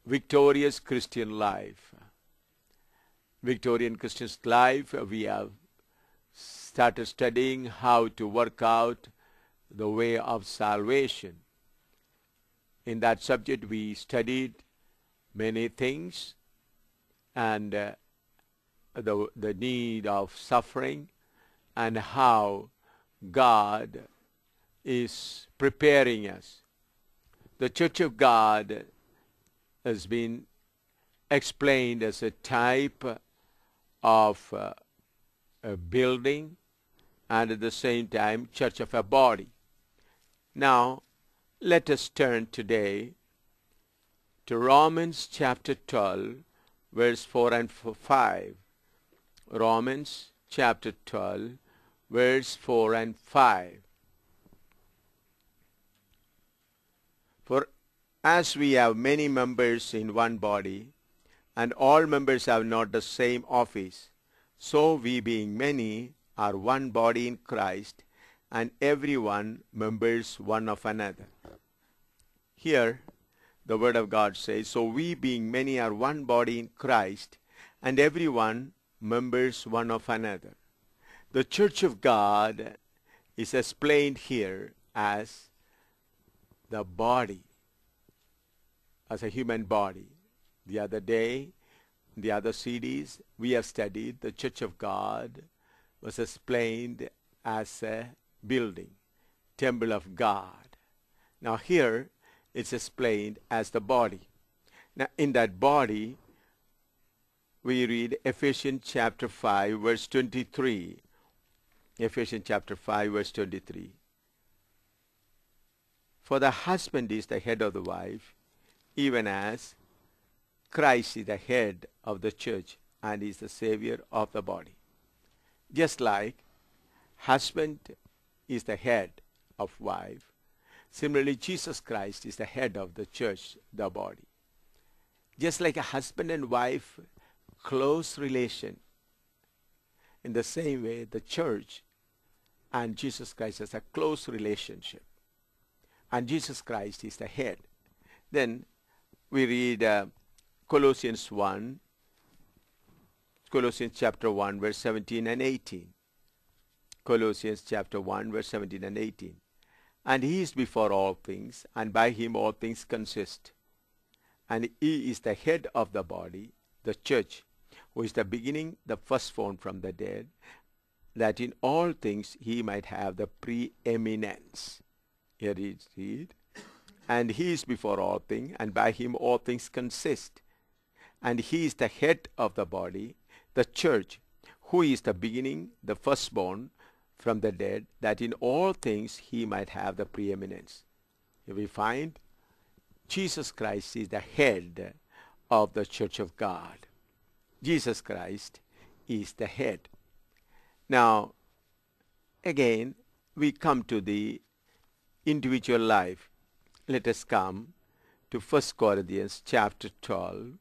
victorious Christian life. Victorian Christian life, we have started studying how to work out the way of salvation. In that subject, we studied many things and the need of suffering and how God is preparing us. The Church of God has been explained as a type of a building and at the same time church of a body. Now, let us turn today to Romans chapter 12, verse 4 and 5. Romans chapter 12, verse 4 and 5. For as we have many members in one body, and all members have not the same office, so we being many are one body in Christ, and every one members one of another. Here, the word of God says, so we being many are one body in Christ, and every one members one of another. The Church of God is explained here as the body, as a human body. The other day, the other CDs, we have studied the Church of God was explained as a building, temple of God. Now here, it's explained as the body. Now in that body, we read Ephesians chapter 5, verse 23. Ephesians chapter 5, verse 23. For the husband is the head of the wife, even as Christ is the head of the church and is the Savior of the body. Just like husband is the head of wife, similarly Jesus Christ is the head of the church, the body. Just like a husband and wife, close relation, in the same way the church and Jesus Christ has a close relationship. And Jesus Christ is the head. Then we read Colossians chapter 1, verse 17 and 18. Colossians chapter 1, verse 17 and 18. And he is before all things, and by him all things consist. And he is the head of the body, the church, who is the beginning, the firstborn from the dead, that in all things he might have the preeminence. Here is it. And he is before all things, and by him all things consist. And he is the head of the body, the church, who is the beginning, the firstborn from the dead, that in all things he might have the preeminence. Here we find Jesus Christ is the head of the Church of God. Jesus Christ is the head. Now, again, we come to the individual life. Let us come to 1 Corinthians chapter 12,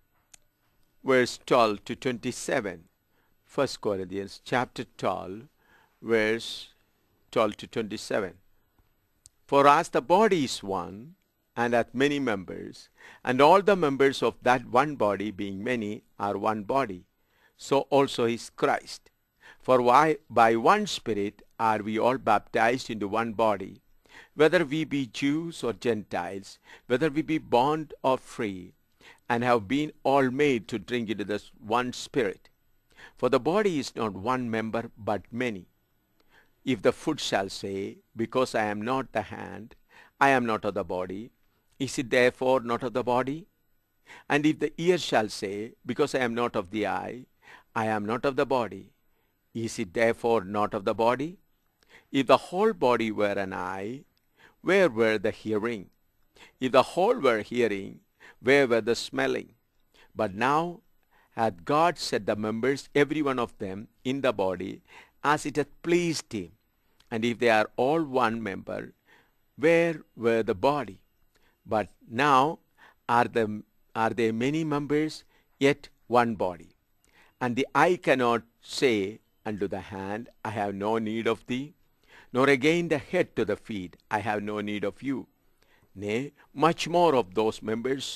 verse 12 to 27. 1 Corinthians chapter 12, verse 12 to 27. For as the body is one, and hath many members, and all the members of that one body, being many, are one body, so also is Christ. For by one Spirit are we all baptized into one body, whether we be Jews or Gentiles, whether we be bond or free, and have been all made to drink into this one Spirit. For the body is not one member, but many. If the foot shall say, because I am not the hand, I am not of the body, is it therefore not of the body? And if the ear shall say, because I am not of the eye, I am not of the body, is it therefore not of the body? If the whole body were an eye, where were the hearing? If the whole were hearing, where were the smelling? But now hath God set the members, every one of them, in the body, as it hath pleased him. And if they are all one member, where were the body? But now are there many members, yet one body. And the eye cannot say unto the hand, I have no need of thee, nor again the head to the feet, I have no need of you. Nay, much more of those members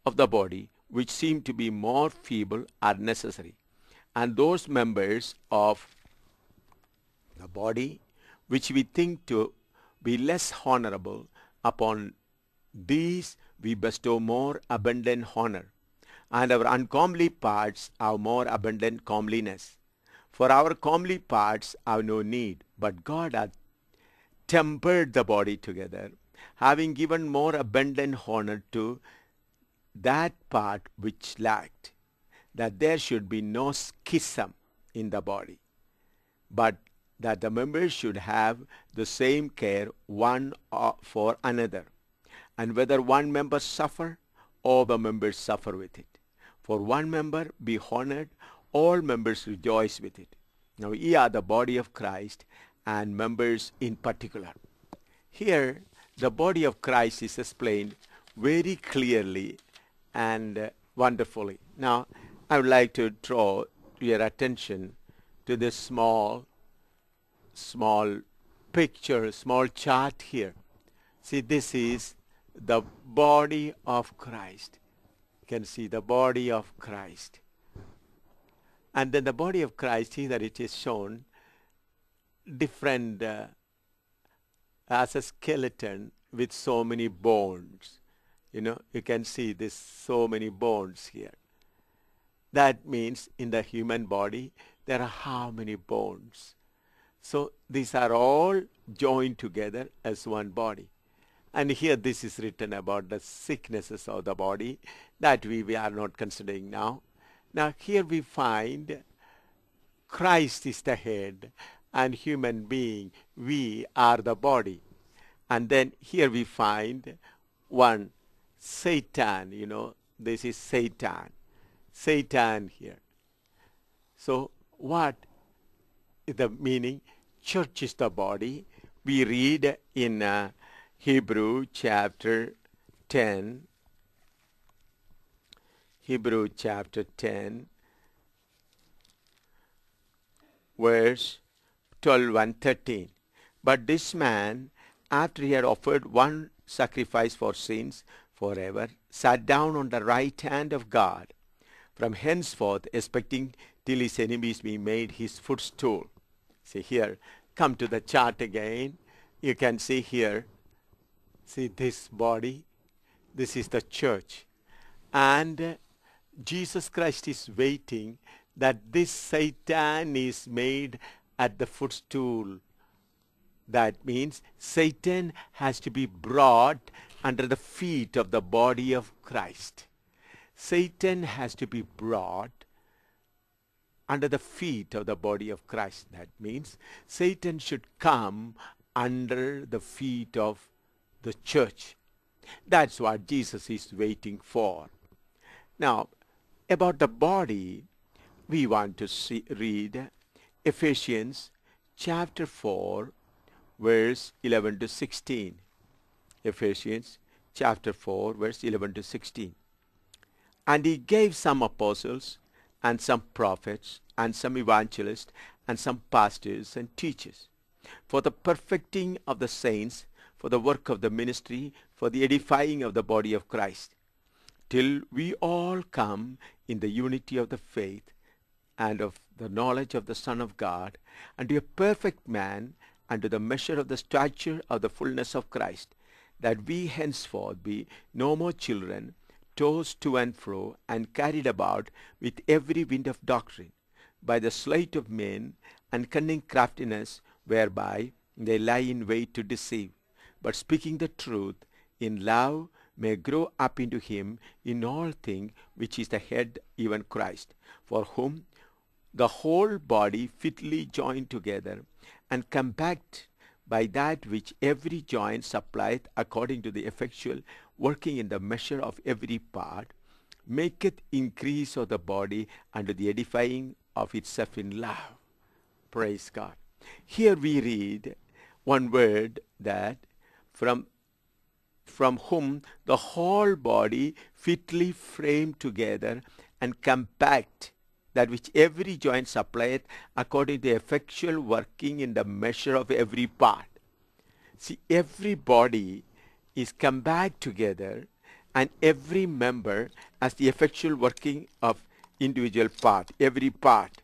of the body which seem to be more feeble are necessary, and those members of the body which we think to be less honorable, upon these we bestow more abundant honor, and our uncomely parts have more abundant comeliness. For our comely parts have no need, but God hath tempered the body together, having given more abundant honor to that part which lacked, that there should be no schism in the body, but that the members should have the same care one for another. And whether one member suffer, all the members suffer with it. For one member be honored, all members rejoice with it. Now ye are the body of Christ, and members in particular. Here the body of Christ is explained very clearly and wonderfully. Now I would like to draw your attention to this small picture, small chart here. See, this is the body of Christ. You can see the body of Christ. And then the body of Christ, here it is shown different as a skeleton with so many bones. You can see this so many bones here. That means in the human body there are how many bones? So these are all joined together as one body. And here this is written about the sicknesses of the body that we are not considering now. Now here we find Christ is the head and human being, we are the body. And then here we find one, Satan, this is Satan. Satan here. So what is the meaning? Church is the body. We read in Hebrew chapter 10, Hebrew chapter 10, verse 12 and 13. But this man, after he had offered one sacrifice for sins forever, sat down on the right hand of God, from henceforth expecting till his enemies be made his footstool. See here, come to the chart again. You can see here, see this body, this is the church. And Jesus Christ is waiting that this Satan is made at the footstool. That means Satan has to be brought under the feet of the body of Christ. Satan has to be brought under the feet of the body of Christ. That means Satan should come under the feet of the church. That's what Jesus is waiting for. Now, about the body, we want to read Ephesians chapter 4, verse 11 to 16. Ephesians chapter 4, verse 11 to 16. And he gave some apostles, and some prophets, and some evangelists, and some pastors and teachers, for the perfecting of the saints, for the work of the ministry, for the edifying of the body of Christ, till we all come in the unity of the faith and of the knowledge of the Son of God, unto a perfect man, unto the measure of the stature of the fullness of Christ, that we henceforth be no more children, tossed to and fro, and carried about with every wind of doctrine, by the sleight of men and cunning craftiness, whereby they lie in wait to deceive, but speaking the truth in love may grow up into him in all things, which is the head, even Christ, for whom the whole body fitly joined together and compact by that which every joint supplieth according to the effectual working in the measure of every part, maketh increase of the body unto the edifying of itself in love. Praise God. Here we read one word, that from whom the whole body fitly framed together and compact, that which every joint supplieth according to the effectual working in the measure of every part. See, every body is come back together and every member as the effectual working of individual part, every part.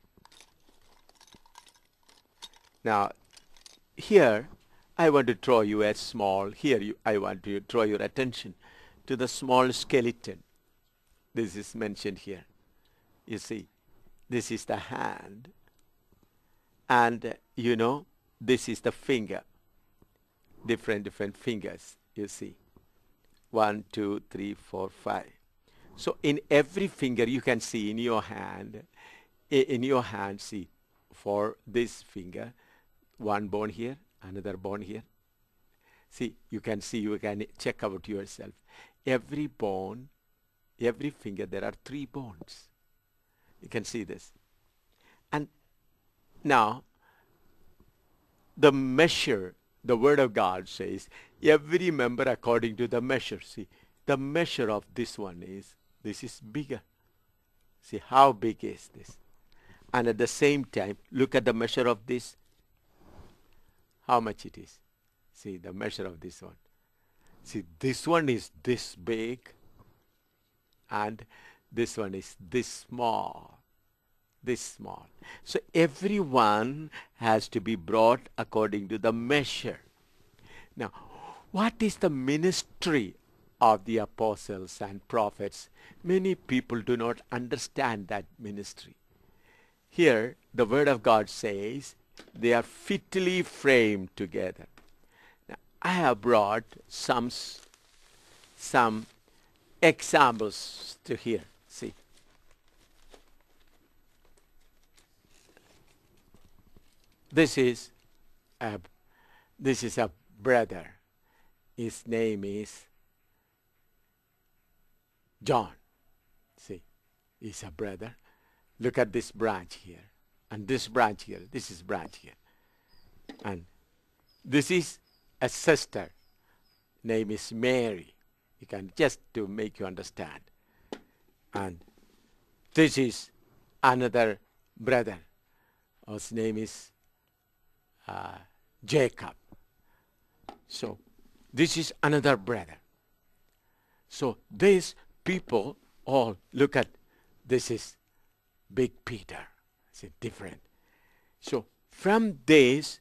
Now, here I want to draw you a small, I want to draw your attention to the small skeleton. This is mentioned here. You see, this is the hand, and this is the finger. Different fingers, you see. 1, 2, 3, 4, 5. So in every finger you can see in your hand, see, for this finger, one bone here, another bone here. See, you can check out yourself. Every bone, every finger, there are 3 bones. You can see this. And now, the measure, the Word of God says, every member according to the measure. See, the measure of this one is, this is bigger. See, how big is this? And at the same time, look at the measure of this. How much it is? See, the measure of this one. See, this one is this big, and this one is this small. This small. So everyone has to be brought according to the measure. Now, what is the ministry of the apostles and prophets? Many people do not understand that ministry. Here, the Word of God says, they are fitly framed together. Now, I have brought some examples to here. See. This is a brother. His name is John. See, he's a brother. Look at this branch here, and this branch here. This is branch here, and this is a sister. Name is Mary. You can just to make you understand. And this is another brother. His name is Jacob. So this is another brother. So these people all look at, this is Big Peter. It's different. So from this,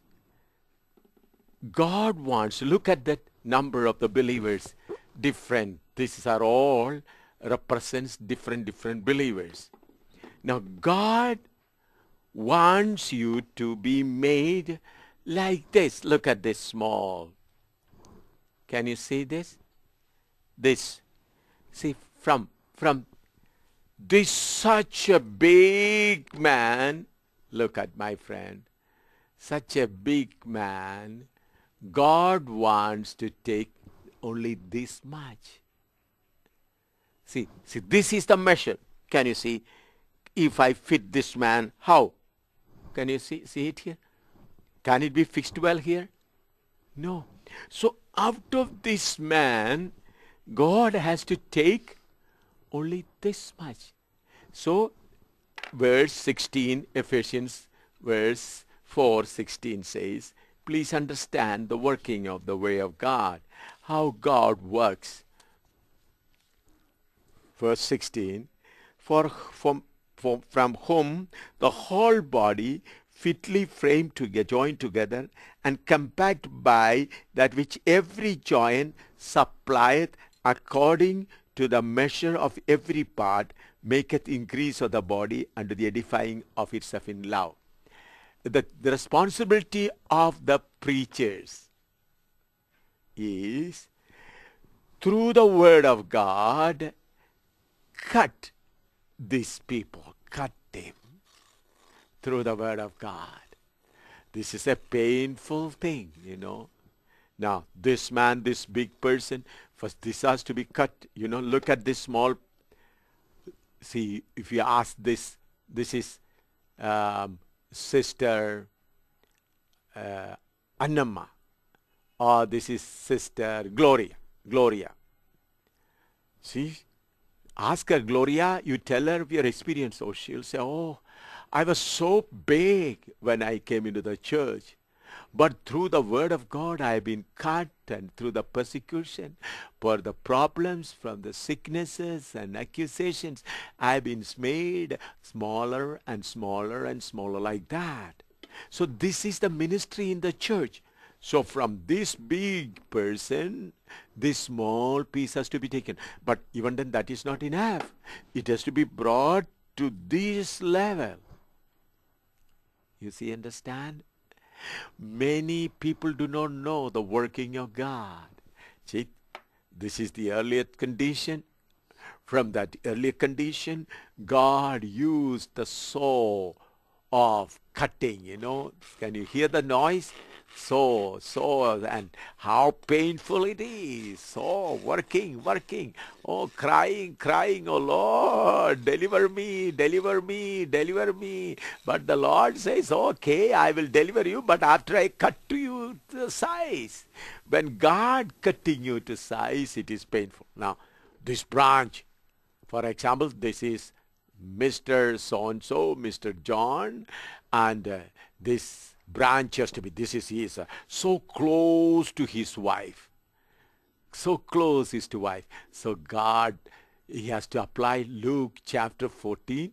God wants, look at that number of the believers, different. These are all represents different believers. Now God wants you to be made like this. Look at this small. Can you see this? This. See, from this such a big man, look at my friend, such a big man, God wants to take only this much. See, this is the measure. Can you see? If I fit this man, how? Can you see it here? Can it be fixed well here? No. So out of this man, God has to take only this much. So verse 16, Ephesians verse 4:16 says, please understand the working of the way of God, how God works. Verse 16, from whom the whole body fitly framed together, joined together, and compact by that which every joint supplieth according to the measure of every part, maketh increase of the body unto the edifying of itself in love. The responsibility of the preachers is, through the Word of God, cut these people, cut them through the Word of God. This is a painful thing, Now, this man, this big person, first this has to be cut. Look at this small. See, if you ask this is Sister Annamma, or this is Sister Gloria. See, ask her, Gloria, you tell her your experience. Oh, she'll say, oh, I was so big when I came into the church. But through the word of God I have been cut, and through the persecution, for the problems from the sicknesses and accusations, I have been made smaller and smaller and smaller like that. So this is the ministry in the church. So from this big person, this small piece has to be taken. But even then that is not enough. It has to be brought to this level. You see, understand? Many people do not know the working of God. See, this is the earliest condition. From that earlier condition, God used the saw of cutting, you know. Can you hear the noise? Saw, and how painful it is. Saw, working. Oh, crying, oh Lord, deliver me. But the Lord says, okay, I will deliver you, but after I cut to you to size. When God cutting you to size, it is painful. Now, this branch, for example, this is Mr. So-and-so, Mr. John, and this branch has to be, this is his, so close to his wife. So close is to wife. So God, he has to apply Luke chapter 14,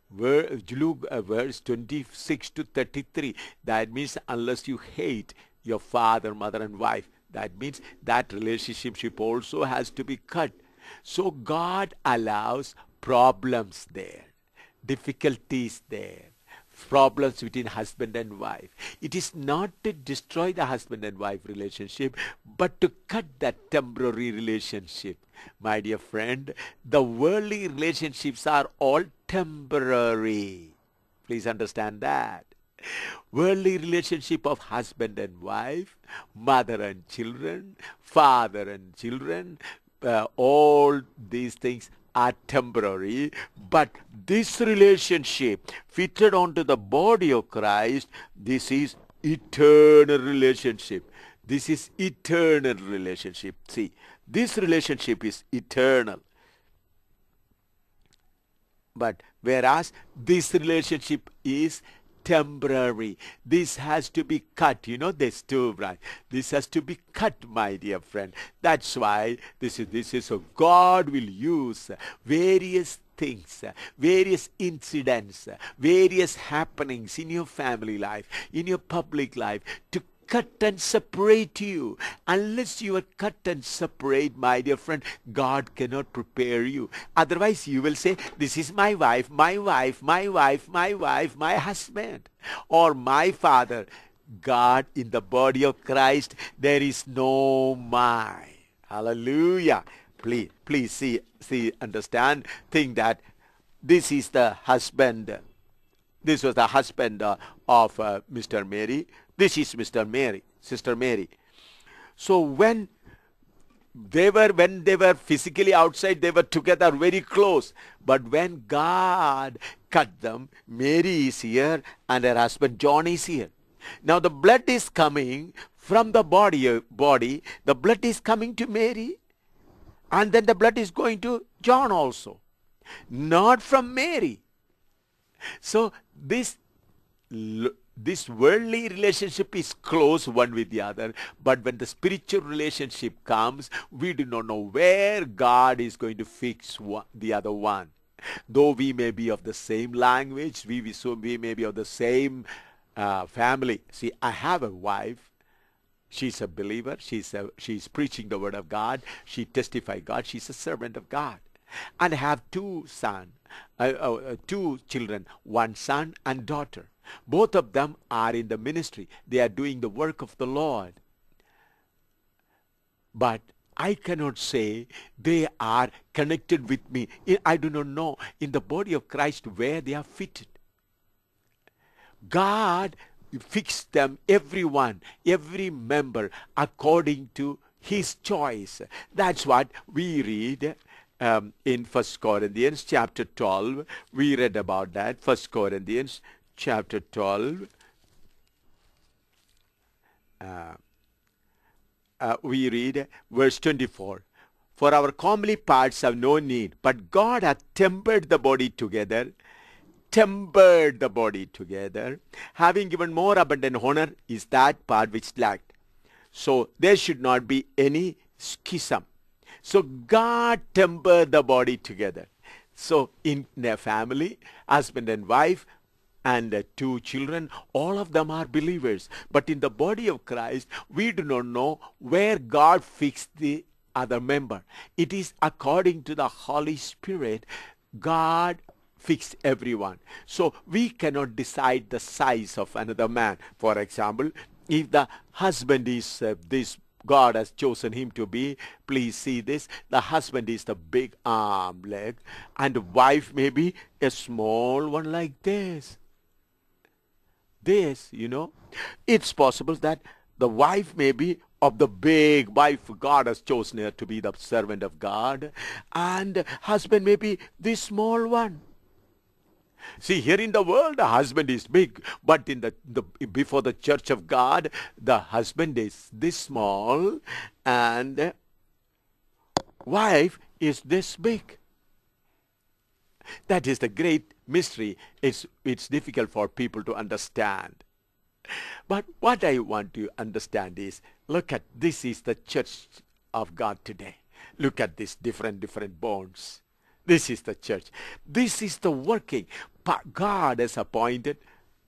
verse 26 to 33. That means unless you hate your father, mother and wife, that means that relationship also has to be cut. So God allows problems there, difficulties there, problems between husband and wife. It is not to destroy the husband and wife relationship, but to cut that temporary relationship. My dear friend, the worldly relationships are all temporary. Please understand that. Worldly relationship of husband and wife, mother and children, father and children, all these things are temporary, but this relationship fitted onto the body of Christ, this is eternal relationship. This is eternal relationship. See, this relationship is eternal. But whereas this relationship is temporary. This has to be cut. You know this too, right? This has to be cut, my dear friend. That's why this is so God will use various things, various incidents, various happenings in your family life, in your public life, to cut and separate you. Unless you are cut and separate, my dear friend, God cannot prepare you. Otherwise you will say, this is my wife, my husband, or my father. God, in the body of Christ, there is no my. Hallelujah. Please see, understand, think that this is the husband. This was the husband of Mr. Mary. This is Sister Mary. So when they were physically outside, they were together very close. But when God cut them, Mary is here and her husband John is here. Now the blood is coming from the body. The blood is coming to Mary, and then the blood is going to John also. Not from Mary. So this worldly relationship is close one with the other, but when the spiritual relationship comes, we do not know where God is going to fix the other one. Though we may be of the same language, we may be of the same family. See, I have a wife. She's a believer. She's preaching the word of God. She testifies God. She's a servant of God. And I have two children, one son and daughter. Both of them are in the ministry. They are doing the work of the Lord. But I cannot say they are connected with me. I do not know in the body of Christ where they are fitted. God fixed them, everyone, every member, according to his choice. That's what we read in 1 Corinthians chapter 12. We read about that. 1 Corinthians chapter 12. We read verse 24. For our comely parts have no need, but God hath tempered the body together, tempered the body together, having given more abundant honor is that part which lacked. So there should not be any schism. So God tempered the body together. So in their family, husband and wife, and two children, all of them are believers. But in the body of Christ, we do not know where God fixed the other member. It is according to the Holy Spirit, God fixed everyone. So we cannot decide the size of another man. For example, if the husband is this, God has chosen him to be, please see this, the husband is the big arm, leg, and the wife may be a small one like this. It's possible that the wife may be of the big wife. God has chosen her to be the servant of God, and husband may be the small one. See, here in the world, the husband is big, but in the before the church of God, the husband is this small, and wife is this big. That is the great mystery. It's difficult for people to understand. But what I want to understand is, look at, this is the church of God today. Look at these different bonds. This is the church. This is the working. God has appointed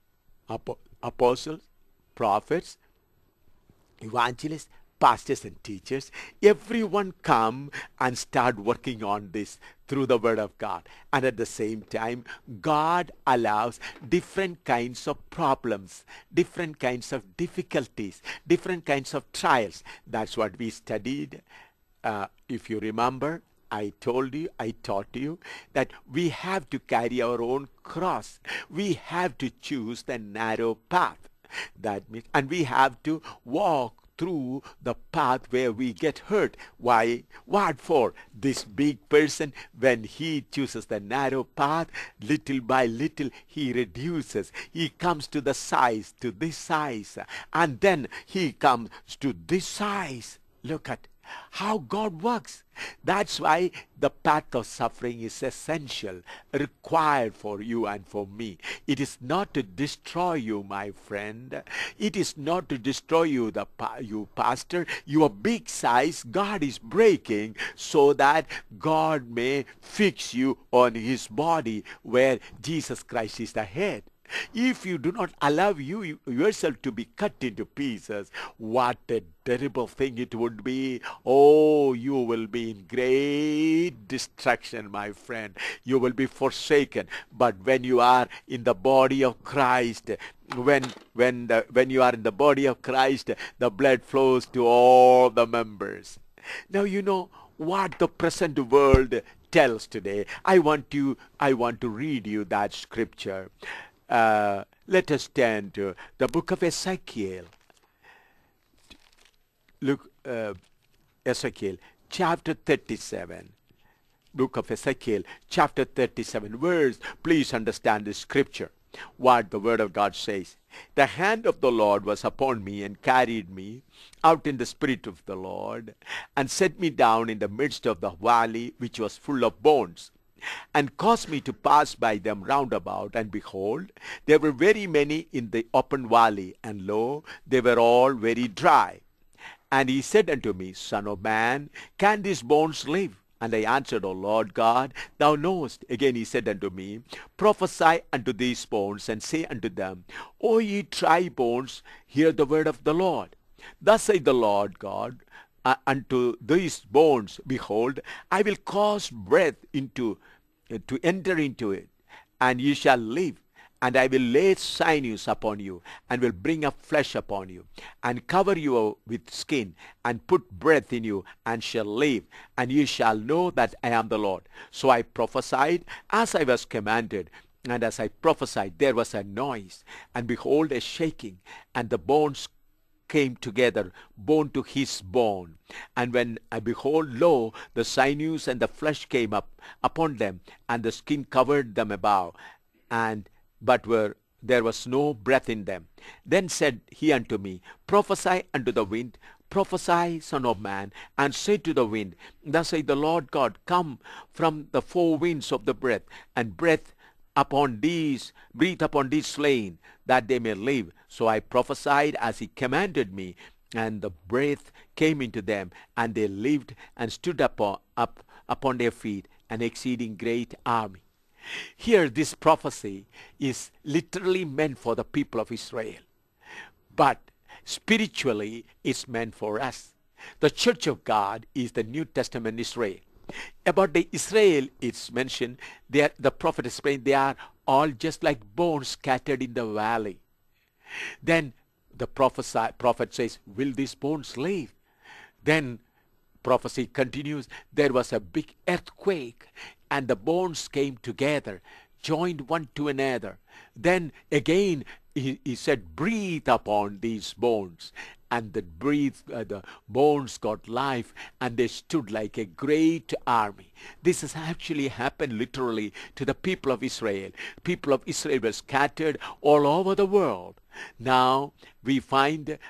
apostles, prophets, evangelists, pastors and teachers. Everyone come and start working on this through the word of God. And at the same time, God allows different kinds of problems, different kinds of difficulties, different kinds of trials. That's what we studied. If you remember, I taught you that we have to carry our own cross. We have to choose the narrow path. That means, and we have to walk through the path where we get hurt. Why? What for? This big person, when he chooses the narrow path, little by little he reduces. He comes to the size, to this size, and then he comes to this size. Look at how God works. That's why the path of suffering is essential, required for you and for me. It is not to destroy you, my friend. It is not to destroy you, you pastor. Your big size, God is breaking so that God may fix you on his body where Jesus Christ is the head. If you do not allow yourself to be cut into pieces, what a terrible thing it would be. Oh, you will be in great destruction, my friend. You will be forsaken. But when you are in the body of Christ, when you are in the body of Christ, the blood flows to all the members. Now you know what the present world tells today. I want to read you that scripture. Let us turn to the book of Ezekiel. Look, Ezekiel chapter 37. Book of Ezekiel chapter 37 verse. Please understand this scripture. What the word of God says. The hand of the Lord was upon me and carried me out in the spirit of the Lord and set me down in the midst of the valley which was full of bones, and caused me to pass by them round about, and behold, there were very many in the open valley, and lo, they were all very dry. And he said unto me, Son of man, can these bones live? And I answered, O Lord God, thou knowest. Again he said unto me, Prophesy unto these bones, and say unto them, O ye dry bones, hear the word of the Lord. Thus saith the Lord God, unto these bones, behold, I will cause breath to enter into it, and ye shall live. And I will lay sinews upon you, and will bring up flesh upon you, and cover you with skin, and put breath in you, and shall live. And ye shall know that I am the Lord. So I prophesied as I was commanded. And as I prophesied, there was a noise, and behold, a shaking, and the bones came together, bone to his bone. And when I behold, lo, the sinews and the flesh came up upon them, and the skin covered them above, but there was no breath in them. Then said he unto me, Prophesy unto the wind, prophesy, Son of man, and say to the wind, Thus saith the Lord God, Come from the four winds of the breath, and breath breathe upon these slain, that they may live. So I prophesied as he commanded me, and the breath came into them, and they lived and stood up upon their feet, an exceeding great army. Here this prophecy is literally meant for the people of Israel, but spiritually it's meant for us. The church of God is the New Testament Israel. About the Israel, it's mentioned, the prophet explained, they are all just like bones scattered in the valley. Then the prophet says, will these bones live? Then prophecy continues, there was a big earthquake, and the bones came together, joined one to another. Then again he said, breathe upon these bones. And the bones got life, and they stood like a great army. This has actually happened literally to the people of Israel. People of Israel were scattered all over the world. Now we find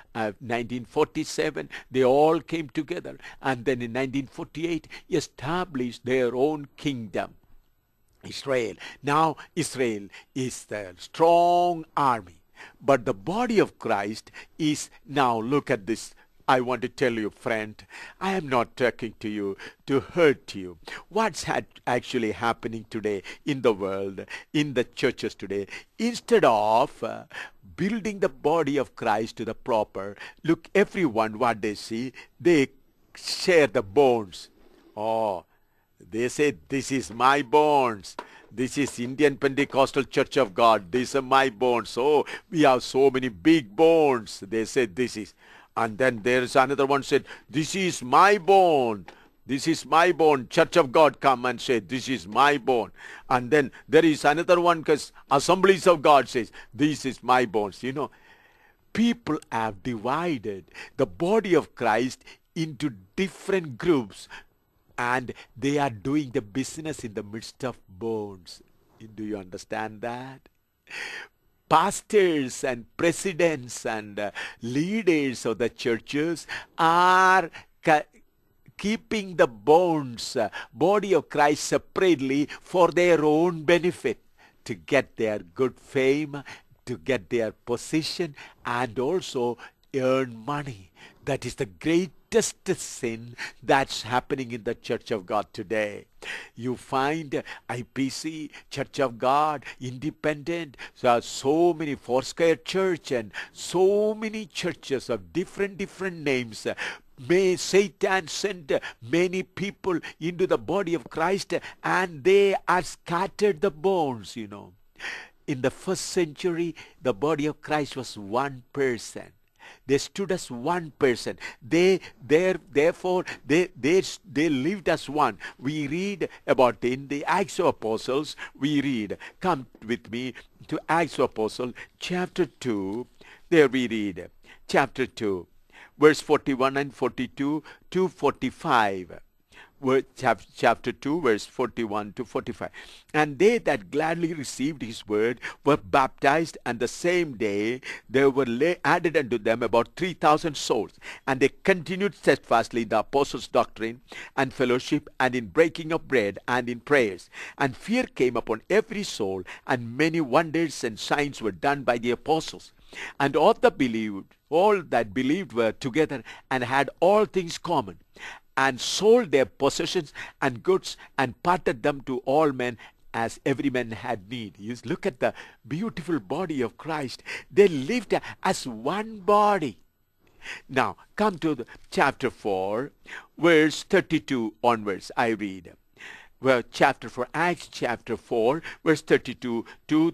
1947, they all came together, and then in 1948 established their own kingdom, Israel. Now Israel is the strong army. But the body of Christ is now, look at this. I want to tell you, friend, I am not talking to you to hurt you. What's actually happening today in the world, in the churches today, instead of building the body of Christ to the proper, look, everyone, what they see, they share the bones. Oh, they say, this is my bones. This is Indian Pentecostal Church of God. These are my bones. Oh, we have so many big bones. They said this is. And then there's another one said, this is my bone. This is my bone. Church of God come and say, this is my bone. And then there is another one, because Assemblies of God says, this is my bones. You know, people have divided the body of Christ into different groups, and they are doing the business in the midst of bones. Do you understand that? Pastors and presidents and leaders of the churches are keeping the bones, body of Christ separately for their own benefit, to get their good fame, to get their position, and also earn money. That is the greatest sin that's happening in the Church of God today. You find IPC, Church of God, Independent, so many Foursquare Church, and so many churches of different names. May Satan send many people into the body of Christ, and they are scattered the bones, you know. In the first century, the body of Christ was one person. They stood as one person. Therefore, they lived as one. We read about in the Acts of Apostles, we read, come with me to Acts of Apostles, chapter 2. There we read, chapter 2, verse 41 and 42 to 45. Chapter 2, verse 41 to 45. And they that gladly received his word were baptized, and the same day there were added unto them about 3,000 souls. And they continued steadfastly in the apostles' doctrine and fellowship, and in breaking of bread, and in prayers. And fear came upon every soul, and many wonders and signs were done by the apostles. And all that believed were together, and had all things common, and sold their possessions and goods, and parted them to all men as every man had need. You look at the beautiful body of Christ. They lived as one body. Now, come to chapter 4, verse 32 onwards. I read. Well, chapter 4, Acts chapter 4, verse 32 to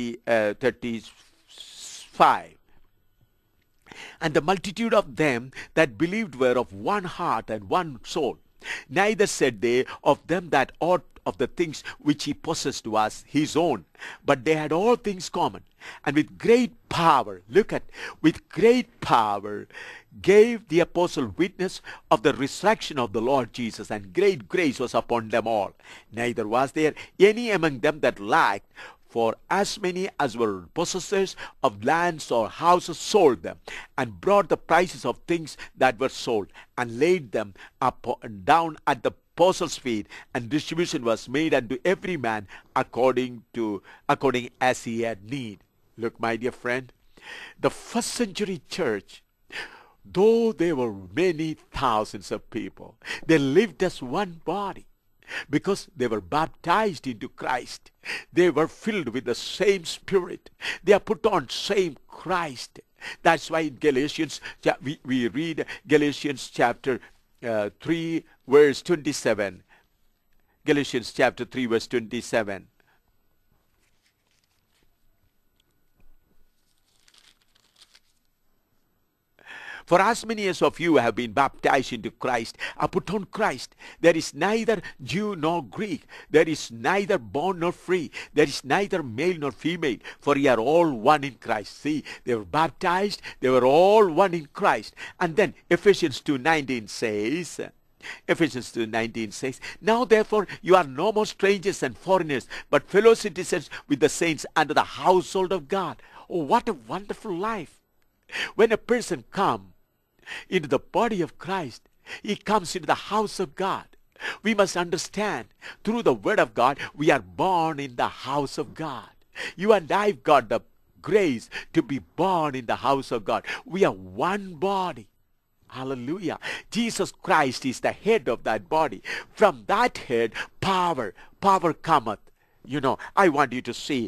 35. And the multitude of them that believed were of one heart and one soul. Neither said they of them that aught of the things which he possessed was his own, but they had all things common. And with great power, with great power gave the apostle witness of the resurrection of the Lord Jesus, and great grace was upon them all. Neither was there any among them that lacked, for as many as were possessors of lands or houses sold them, and brought the prices of things that were sold, and laid them up and down at the apostles' feet, and distribution was made unto every man according as he had need. Look, my dear friend, the first century church, though there were many thousands of people, they lived as one body because they were baptized into Christ. They were filled with the same Spirit. They are put on same Christ. That's why in Galatians, we read Galatians chapter 3 verse 27. Galatians chapter 3 verse 27. For as many as of you have been baptized into Christ are put on Christ. There is neither Jew nor Greek. There is neither bond nor free. There is neither male nor female. For ye are all one in Christ. See, they were baptized. They were all one in Christ. And then Ephesians 2:19 says, now therefore you are no more strangers and foreigners, but fellow citizens with the saints under the household of God. Oh, what a wonderful life. When a person comes into the body of Christ, he comes into the house of God. We must understand, through the word of God, we are born in the house of God. You and I have got the grace to be born in the house of God. We are one body. Hallelujah. Jesus Christ is the head of that body. From that head, power cometh. You know, I want you to see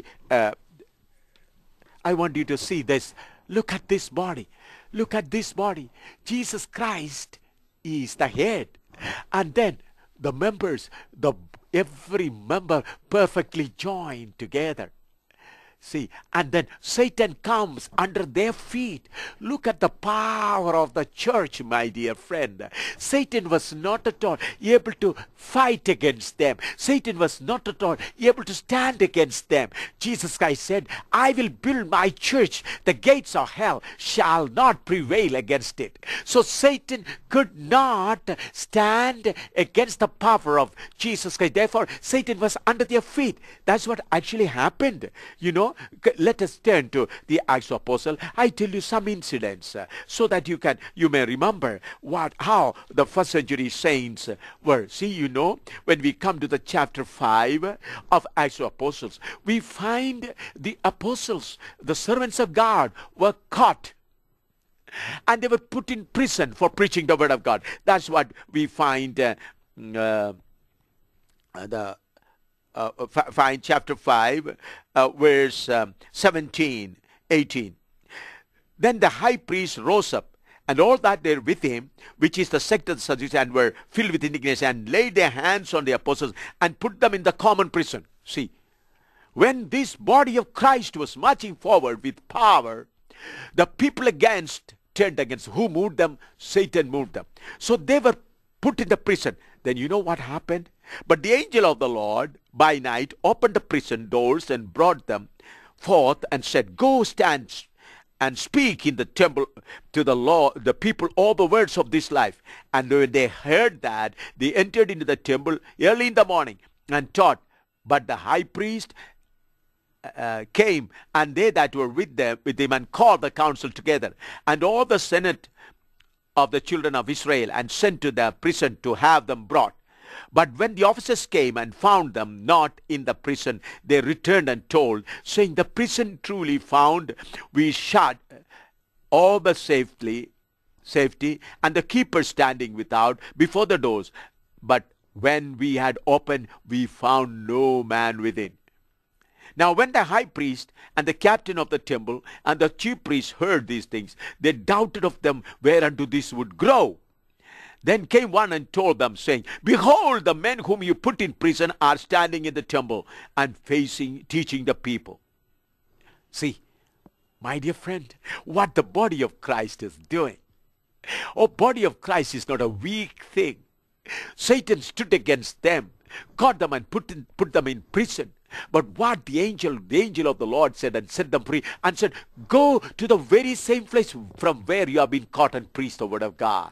this. Look at this body. Look at this body. Jesus Christ is the head. And then the members, every member perfectly joined together. See, and then Satan comes under their feet. Look at the power of the church, my dear friend. Satan was not at all able to fight against them. Satan was not at all able to stand against them. Jesus Christ said, I will build my church. The gates of hell shall not prevail against it. So Satan could not stand against the power of Jesus Christ. Therefore, Satan was under their feet. That's what actually happened. You know, let us turn to the Acts of Apostles. I tell you some incidents so that you may remember how the first century saints were. See, you know, when we come to the chapter 5 of Acts of Apostles, we find the apostles, the servants of God, were caught. And they were put in prison for preaching the word of God. That's what we find find chapter 5, verse 17, 18. Then the high priest rose up, and all that were with him, which is the sect of the Sadducees, and were filled with indignation, and laid their hands on the apostles, and put them in the common prison. See, when this body of Christ was marching forward with power, the people turned against. Who moved them? Satan moved them. So they were put in the prison. Then you know what happened? But the angel of the Lord by night opened the prison doors and brought them forth and said, go stand and speak in the temple to the people all the words of this life. And when they heard that, they entered into the temple early in the morning and taught. But the high priest came, and they that were with him, and called the council together, and all the senate of the children of Israel, and sent to the prison to have them brought. But when the officers came and found them not in the prison, they returned and told, saying, the prison truly found we shut all the safety, and the keepers standing without before the doors. But when we had opened, we found no man within. Now when the high priest and the captain of the temple and the chief priests heard these things, they doubted of them whereunto this would grow. Then came one and told them, saying, behold, the men whom you put in prison are standing in the temple and teaching the people. See, my dear friend, what the body of Christ is doing. Oh, body of Christ is not a weak thing. Satan stood against them, caught them and put them in prison. But what the angel of the Lord said, and set them free, and said, go to the very same place from where you have been caught and preached the word of God.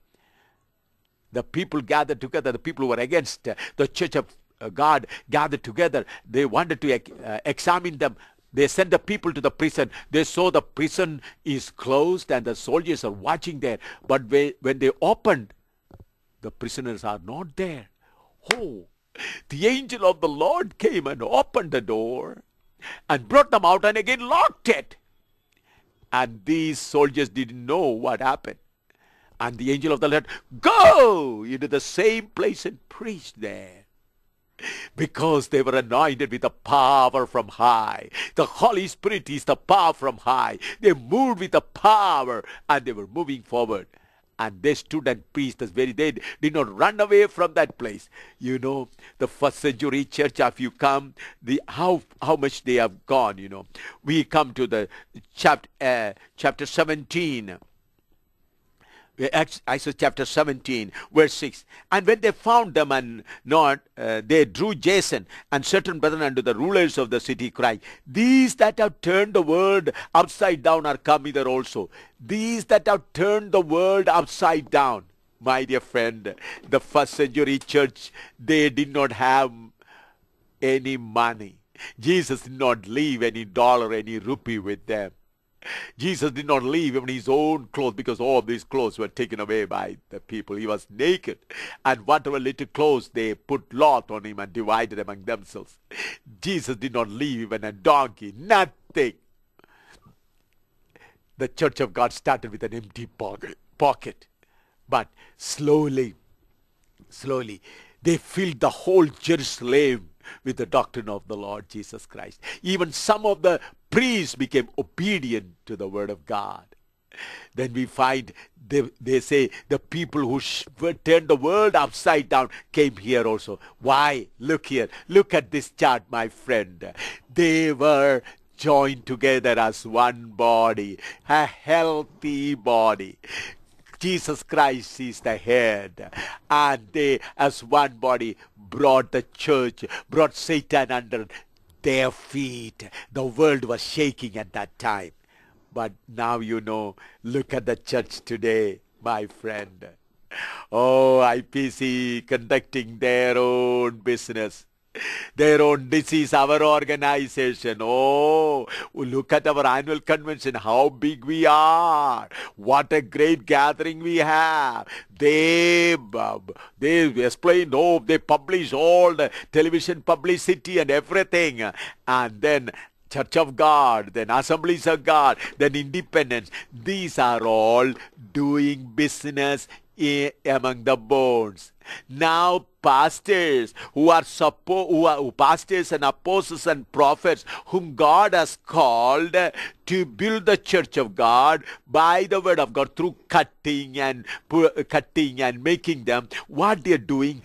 The people gathered together, the people who were against the church of God gathered together. They wanted to examine them. They sent the people to the prison. They saw the prison is closed and the soldiers are watching there. But when they opened, the prisoners are not there. Oh, the angel of the Lord came and opened the door and brought them out and again locked it. And these soldiers didn't know what happened. And the angel of the Lord, go into the same place and preach there. Because they were anointed with the power from high. The Holy Spirit is the power from high. They moved with the power and they were moving forward. And they stood and preached. They did not run away from that place. You know, the first century church, if you come, how much they have gone, you know. We come to the chapter 17. Exodus chapter 17, verse 6. And when they found them and not, they drew Jason and certain brethren unto the rulers of the city, crying, these that have turned the world upside down are come hither also. These that have turned the world upside down. My dear friend, the first century church, they did not have any money. Jesus did not leave any dollar, any rupee with them. Jesus did not leave even his own clothes, because all these clothes were taken away by the people. He was naked, and whatever little clothes they put lot on him and divided among themselves. Jesus did not leave even a donkey, nothing. The church of God started with an empty pocket, but slowly, they filled the whole Jerusalem with the doctrine of the Lord Jesus Christ. Even some of the priests became obedient to the word of God. Then we find they say the people who turned the world upside down came here also. Why? Look here. Look at this chart, my friend. They were joined together as one body, a healthy body. Jesus Christ is the head, and they as one body brought the church, brought Satan under their feet. The world was shaking at that time. But now you know, look at the church today, my friend. Oh, IPC conducting their own business. Their own disease, our organization. Oh, look at our annual convention, how big we are. What a great gathering we have. They explain, they publish all the television publicity and everything. And then Church of God, then Assemblies of God, then Independence. These are all doing business among the bones. Now pastors pastors and apostles and prophets whom God has called to build the church of God by the word of God through cutting and making them, what they are doing,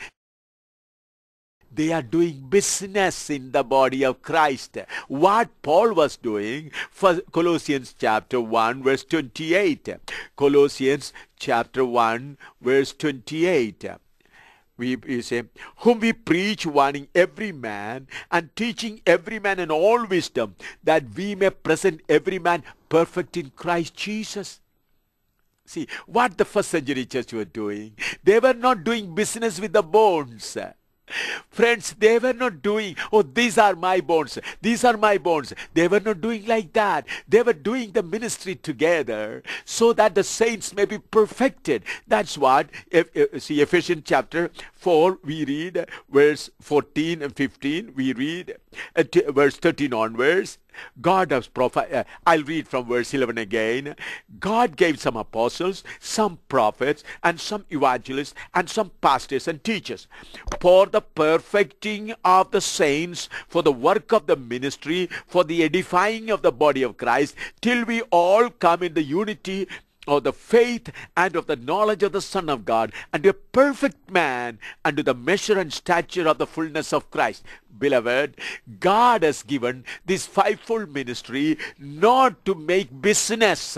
they are doing business in the body of Christ. What Paul was doing for Colossians chapter 1 verse 28. Colossians chapter 1 verse 28. We say, whom we preach, warning every man and teaching every man in all wisdom, that we may present every man perfect in Christ Jesus. See, what the first century church were doing, they were not doing business with the bones. Friends, they were not doing, oh, these are my bones, these are my bones. They were not doing like that. They were doing the ministry together so that the saints may be perfected. That's what, see, Ephesians chapter 4, we read verse 14 and 15, we read verse 13 onwards. God has I'll read from verse 11 again. God gave some apostles, some prophets, and some evangelists, and some pastors and teachers for the perfecting of the saints, for the work of the ministry, for the edifying of the body of Christ, till we all come in the unity of the faith and of the knowledge of the Son of God, and a perfect man, unto the measure and stature of the fullness of Christ. Beloved, God has given this fivefold ministry not to make business,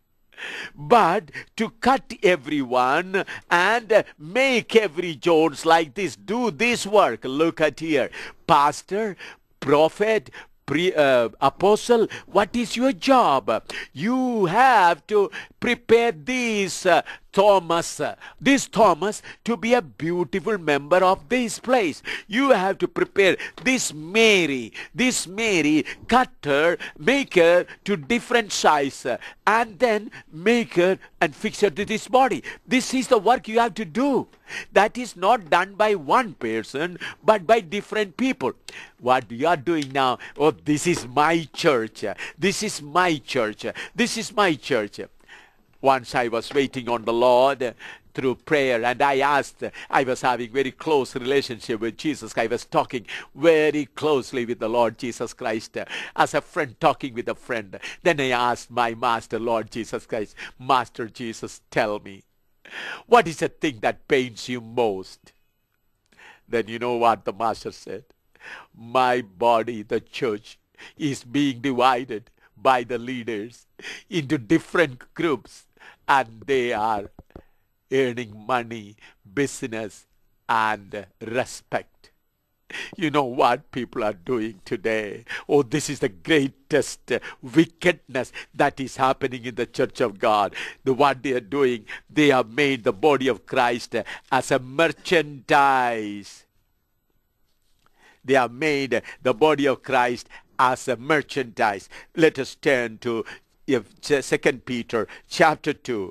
but to cut everyone and make every Jones like this do this work. Look at here. Pastor, prophet, apostle, what is your job? You have to prepare these Thomas, to be a beautiful member of this place. You have to prepare this Mary, cut her, make her to different size, and then make her and fix her to this body. This is the work you have to do. That is not done by one person, but by different people. What you are doing now, oh, this is my church, this is my church, this is my church. Once I was waiting on the Lord through prayer, and I was having very close relationship with Jesus. I was talking very closely with the Lord Jesus Christ, as a friend talking with a friend. Then I asked my master, Lord Jesus Christ, Master Jesus, tell me, what is the thing that pains you most? Then you know what the master said? My body, the church, is being divided by the leaders into different groups, and they are earning money, business, and respect. You know what people are doing today? Oh, this is the greatest wickedness that is happening in the church of God. What they are doing, they have made the body of Christ as a merchandise. They have made the body of Christ as a merchandise. Let us turn to 2 Peter chapter 2.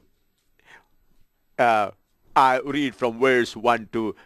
I read from verse 1 to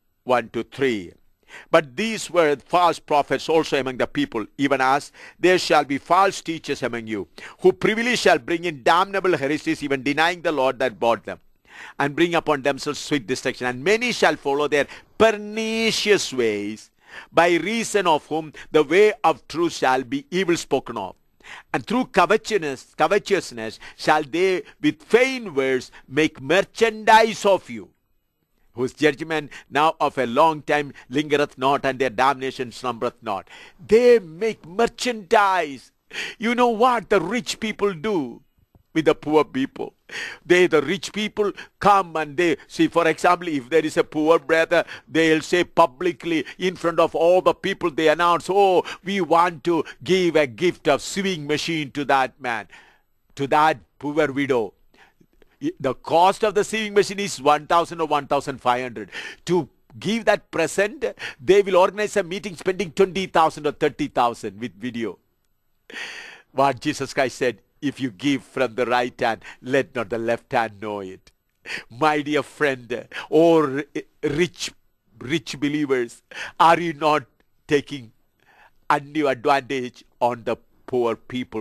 3. But these were false prophets also among the people, even as there shall be false teachers among you, who privily shall bring in damnable heresies, even denying the Lord that bought them, and bring upon themselves swift destruction. And many shall follow their pernicious ways, by reason of whom the way of truth shall be evil spoken of. And through covetousness shall they with vain words make merchandise of you, whose judgment now of a long time lingereth not, and their damnation slumbereth not. They make merchandise. You know what the rich people do with the poor people? The rich people come and they see, for example, if there is a poor brother, they'll say publicly in front of all the people, they announce, oh, we want to give a gift of sewing machine to that man, to that poor widow. The cost of the sewing machine is 1,000 or 1,500. To give that present, they will organize a meeting spending 20,000 or 30,000 with video. What Jesus Christ said, if you give from the right hand, let not the left hand know it. My dear friend, or rich believers, are you not taking undue advantage on the poor people,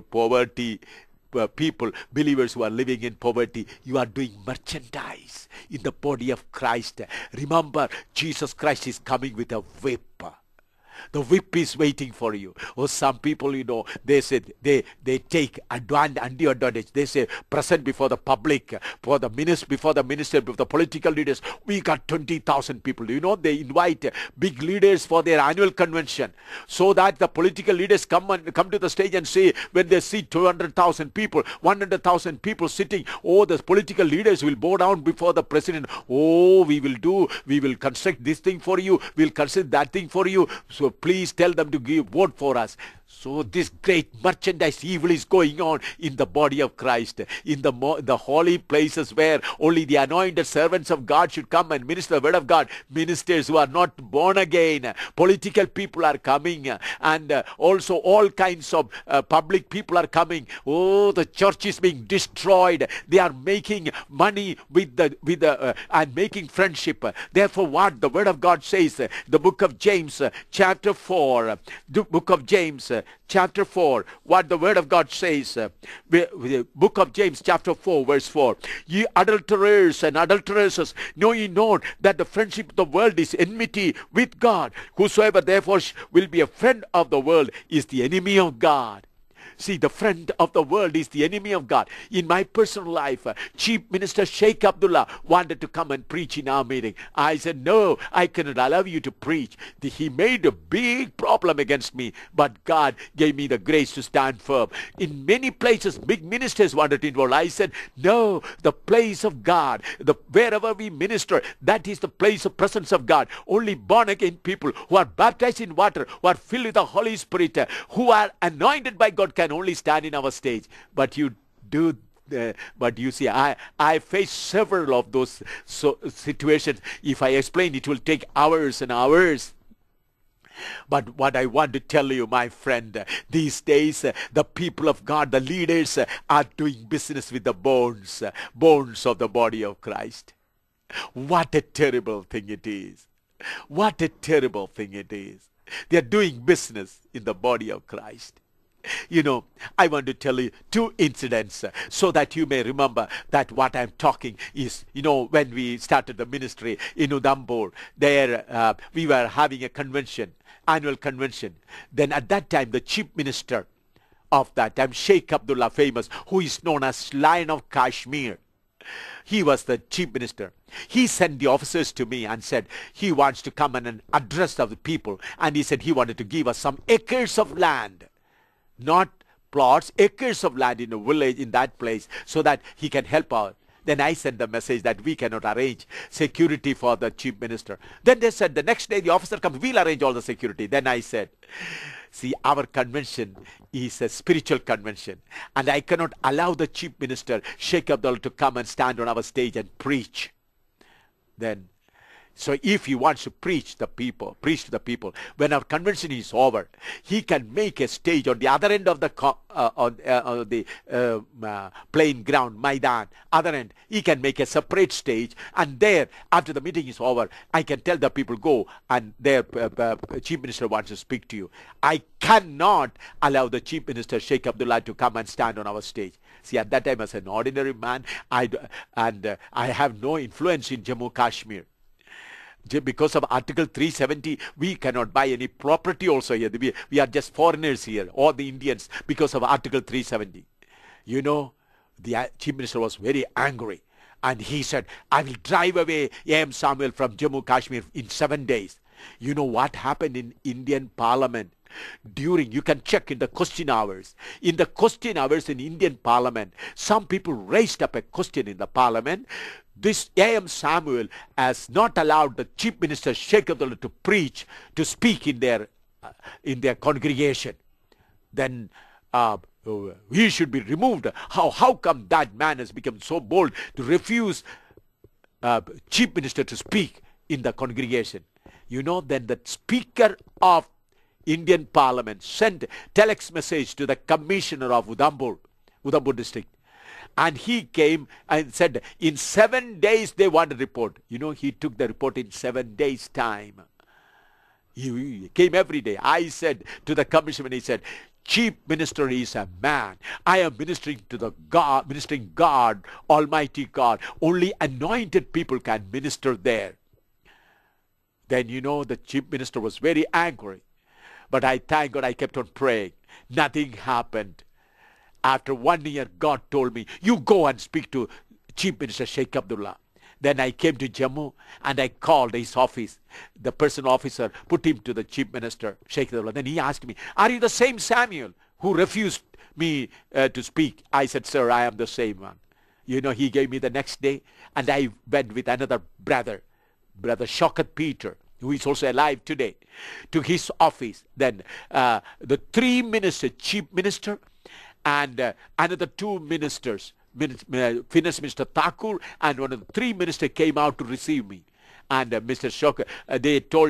people, believers who are living in poverty? You are doing merchandise in the body of Christ. Remember, Jesus Christ is coming with a whip. The whip is waiting for you. Or some people, they said they take undue advantage. They say present before the public, before the minister, before the political leaders. We got 20,000 people. They invite big leaders for their annual convention, so that the political leaders come to the stage and say, when they see 200,000 people, 100,000 people sitting, oh, the political leaders will bow down before the president. Oh, we will construct this thing for you. We'll construct that thing for you. So please tell them to vote for us. So this great merchandise evil is going on in the body of Christ, in the holy places where only the anointed servants of God should come and minister the word of God. Ministers who are not born again, political people are coming, and also all kinds of public people are coming. Oh, the church is being destroyed. They are making money and making friendship. Therefore, what the word of God says, the book of James, chapter 4, chapter 4, what the word of God says, the book of James chapter 4 verse 4, ye adulterers and adulteresses, know ye not that the friendship of the world is enmity with God? Whosoever therefore will be a friend of the world is the enemy of God. See, the friend of the world is the enemy of God. In my personal life, Chief Minister Sheikh Abdullah wanted to come and preach in our meeting. I said, no, I cannot allow you to preach. He made a big problem against me, but God gave me the grace to stand firm. In many places, big ministers wanted to involve. I said, no, the place of God, wherever we minister, that is the place of presence of God. Only born again people who are baptized in water, who are filled with the Holy Spirit, who are anointed by God can only stand in our stage. But you do But you see, I faced several of those situations. If I explain, it will take hours and hours. But what I want to tell you, my friend, these days, the people of God, the leaders, are doing business with the bones of the body of Christ. What a terrible thing it is. What a terrible thing it is. They are doing business in the body of Christ. You know, I want to tell you two incidents so that you may remember that what I'm talking is, you know, when we started the ministry in Udhampur, there we were having a convention, annual convention. Then at that time, the chief minister of that time, Sheikh Abdullah, famous, who is known as Lion of Kashmir, he was the chief minister. He sent the officers to me and said he wants to come and address the people. And he said he wanted to give us some acres of land. Not plots, acres of land in a village in that place so that he can help out. Then I sent the message that we cannot arrange security for the chief minister. Then they said the next day the officer comes, we'll arrange all the security. Then I said, see, our convention is a spiritual convention and I cannot allow the chief minister, Sheikh Abdullah, to come and stand on our stage and preach. Then so if he wants to preach to the people, when our convention is over, he can make a stage on the other end of the plain ground, Maidan, other end. He can make a separate stage, and there, after the meeting is over, I can tell the people, go, and their chief minister wants to speak to you. I cannot allow the chief minister, Sheikh Abdullah, to come and stand on our stage. See, at that time, as an ordinary man, I have no influence in Jammu Kashmir. Because of Article 370, we cannot buy any property also here. We are just foreigners here, all the Indians, because of Article 370. You know, the chief minister was very angry. And he said, I will drive away A.M. Samuel from Jammu Kashmir in 7 days. You know what happened in Indian Parliament? You can check in the question hours. In the question hours in Indian Parliament, some people raised up a question in the Parliament. This A.M. Samuel has not allowed the chief minister Sheikh Abdullah to preach, to speak in their congregation. Then he should be removed. How come that man has become so bold to refuse chief minister to speak in the congregation? You know, then the speaker of Indian Parliament sent telex message to the commissioner of Udhampur district. And he came and said, in 7 days they want a report. You know, he took the report in 7 days' time. He came every day. I said to the commissioner, he said, chief minister is a man. I am ministering God, Almighty God. Only anointed people can minister there. Then, you know, the chief minister was very angry. But I thank God I kept on praying. Nothing happened. After 1 year, God told me, you go and speak to Chief Minister Sheikh Abdullah. Then I came to Jammu and I called his office. The personal officer put him to the Chief Minister Sheikh Abdullah. Then he asked me, are you the same Samuel who refused me to speak? I said, sir, I am the same one. You know, he gave me the next day and I went with another brother Shaukat Peter, who is also alive today, to his office. Then the three ministers, chief minister, and another two ministers, Finance Minister Thakur and one of the three ministers came out to receive me. And Mr. Shaukat, they told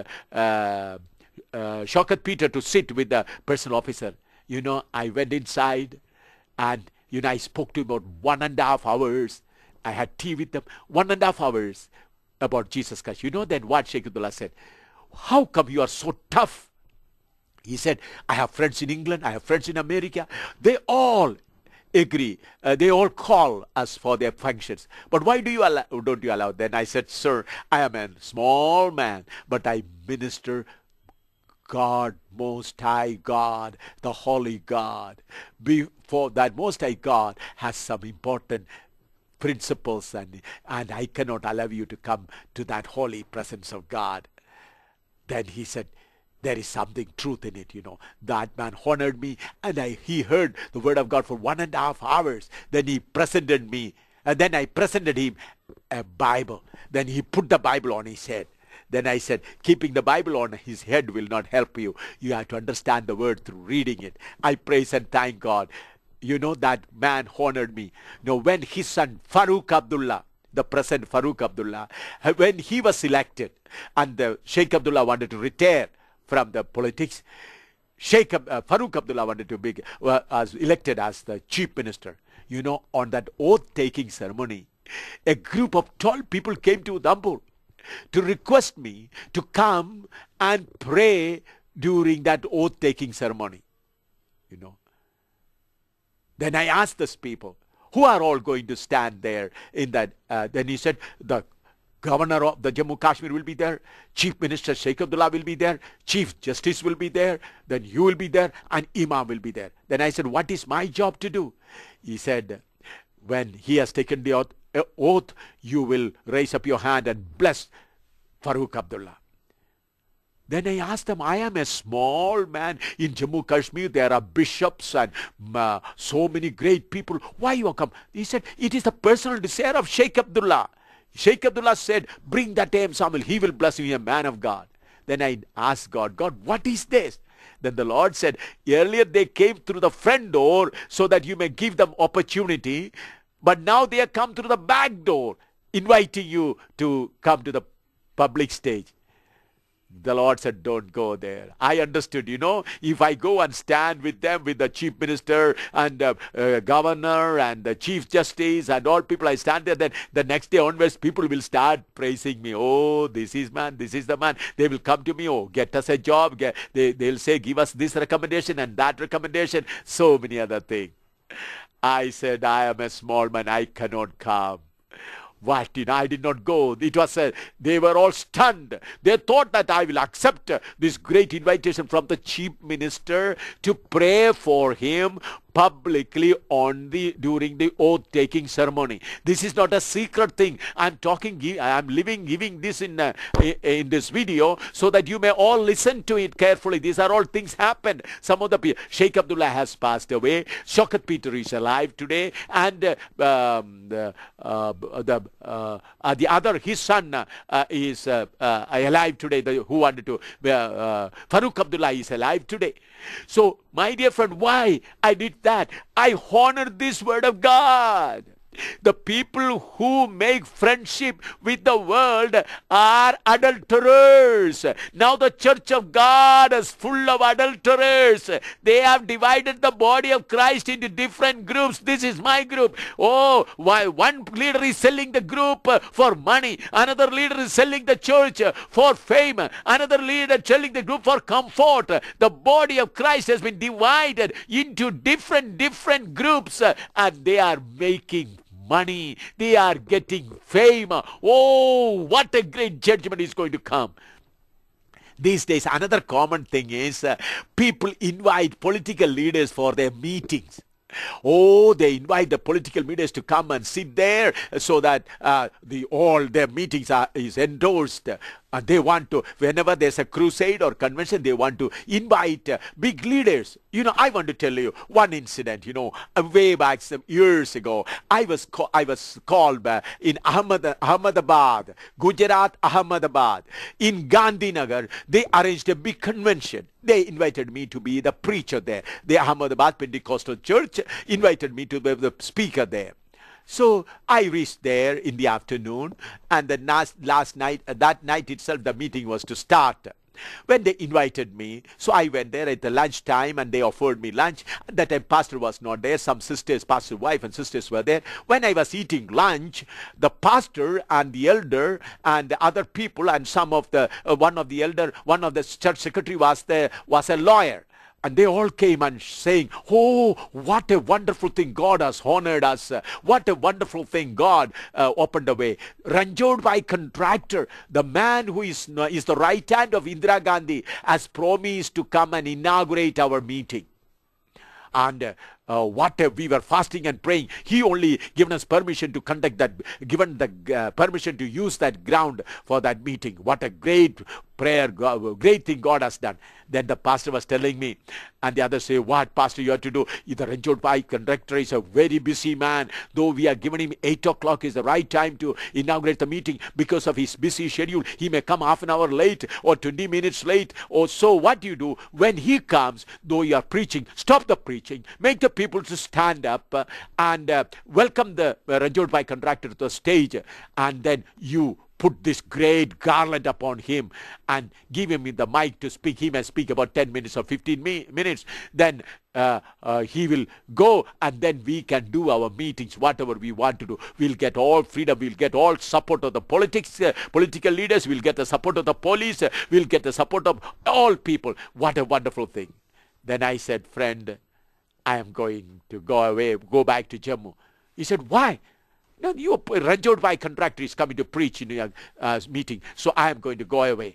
Shaukat Peter to sit with the personal officer. You know, I went inside and, you know, I spoke to him about 1.5 hours. I had tea with them, 1.5 hours about Jesus Christ. You know then what Sheikh Abdullah said? How come you are so tough? He said, I have friends in England, I have friends in America. They all agree. They all call us for their functions. But why don't you allow? Then I said, sir, I am a small man, but I minister God, Most High God, the Holy God. Before that Most High God has some important principles, and I cannot allow you to come to that holy presence of God. Then he said, there is something truth in it, you know. That man honored me, and he heard the word of God for 1.5 hours. Then he presented me, and then I presented him a Bible. Then he put the Bible on his head. Then I said, keeping the Bible on his head will not help you. You have to understand the word through reading it. I praise and thank God. you know, that man honored me. You know, when his son Farooq Abdullah, the present Farooq Abdullah, when he was elected and Sheikh Abdullah wanted to retire from the politics, Farooq Abdullah wanted to be elected as the chief minister. You know, on that oath-taking ceremony, a group of 12 people came to Udhampur to request me to come and pray during that oath-taking ceremony. You know. Then I asked these people, who are all going to stand there in that? Then he said, the governor of the Jammu Kashmir will be there, Chief Minister Sheikh Abdullah will be there, Chief Justice will be there, then you will be there, and Imam will be there. Then I said, what is my job to do? He said, when he has taken the oath, you will raise up your hand and bless Farooq Abdullah. Then I asked them, I am a small man in Jammu Kashmir. There are bishops and so many great people. Why you come? He said, it is the personal desire of Sheikh Abdullah. Sheikh Abdullah said, bring that A.M. Samuel. He will bless you, a man of God. Then I asked God, what is this? Then the Lord said, earlier they came through the front door so that you may give them opportunity. But now they have come through the back door, inviting you to come to the public stage. The Lord said, don't go there. I understood, you know, if I go and stand with them, with the chief minister and governor and the chief justice and all people, I stand there, then the next day onwards, people will start praising me. Oh, this is the man. They will come to me, oh, get us a job. They'll say, give us this recommendation and that recommendation, so many other things. I said, I am a small man, I cannot come. What? I did not go. It was they were all stunned. They thought that I will accept this great invitation from the chief minister to pray for him publicly during the oath-taking ceremony. This is not a secret thing. I'm giving this in this video so that you may all listen to it carefully. These are all things happened. Some of the people, Sheikh Abdullah has passed away. Shaukat Peter is alive today, and the other, his son is alive today. Who wanted to? Farooq Abdullah is alive today. So, my dear friend, why I did that? I honored this word of God. The people who make friendship with the world are adulterers. Now the church of God is full of adulterers. They have divided the body of Christ into different groups. This is my group. Oh, why one leader is selling the group for money. Another leader is selling the church for fame. Another leader selling the group for comfort. The body of Christ has been divided into different groups, and they are making money. They are getting fame. Oh, what a great judgment is going to come. These days, another common thing is people invite political leaders for their meetings. Oh, they invite the political leaders to come and sit there so that all their meetings is endorsed. And they want to, whenever there's a crusade or convention, they want to invite big leaders. You know, I want to tell you one incident. You know, way back some years ago, I was called in Ahmedabad, Gujarat, Ahmedabad. In Gandhinagar, they arranged a big convention. They invited me to be the preacher there. The Ahmedabad Pentecostal Church invited me to be the speaker there. So I reached there in the afternoon, and the last night, that night itself, the meeting was to start. When they invited me, so I went there at the lunch time, and they offered me lunch. At that time, pastor was not there. Some sisters, pastor's wife and sisters were there. When I was eating lunch, the pastor and the elder and the other people and some of the one of the church secretary was a lawyer. And they all came and saying, oh, what a wonderful thing. God has honored us. What a wonderful thing. God opened the way. Ranjod Bhai contractor, the man who is the right hand of Indira Gandhi, has promised to come and inaugurate our meeting. And we were fasting and praying. He only given us permission to conduct that, given the permission to use that ground for that meeting. What a great prayer, great thing God has done. Then the pastor was telling me, and the others say, what, pastor, you have to do? The Ranjot Bhai conductor is a very busy man. Though we are giving him 8 o'clock is the right time to inaugurate the meeting, because of his busy schedule, he may come half an hour late or 20 minutes late. Or so what you do, when he comes, though you are preaching, stop the preaching, make the people to stand up and welcome the Ranjit Bhai contractor to the stage, and then you put this great garland upon him and give him the mic to speak. He may speak about 10 minutes or 15 minutes. Then he will go, and then we can do our meetings, whatever we want to do. We'll get all freedom. We'll get all support of the political leaders. We'll get the support of the police. We'll get the support of all people. What a wonderful thing. Then I said, friend, I am going to go away, go back to Jammu. He said, why? No, your Ranjit Bhai contractor is coming to preach in your meeting, so I am going to go away.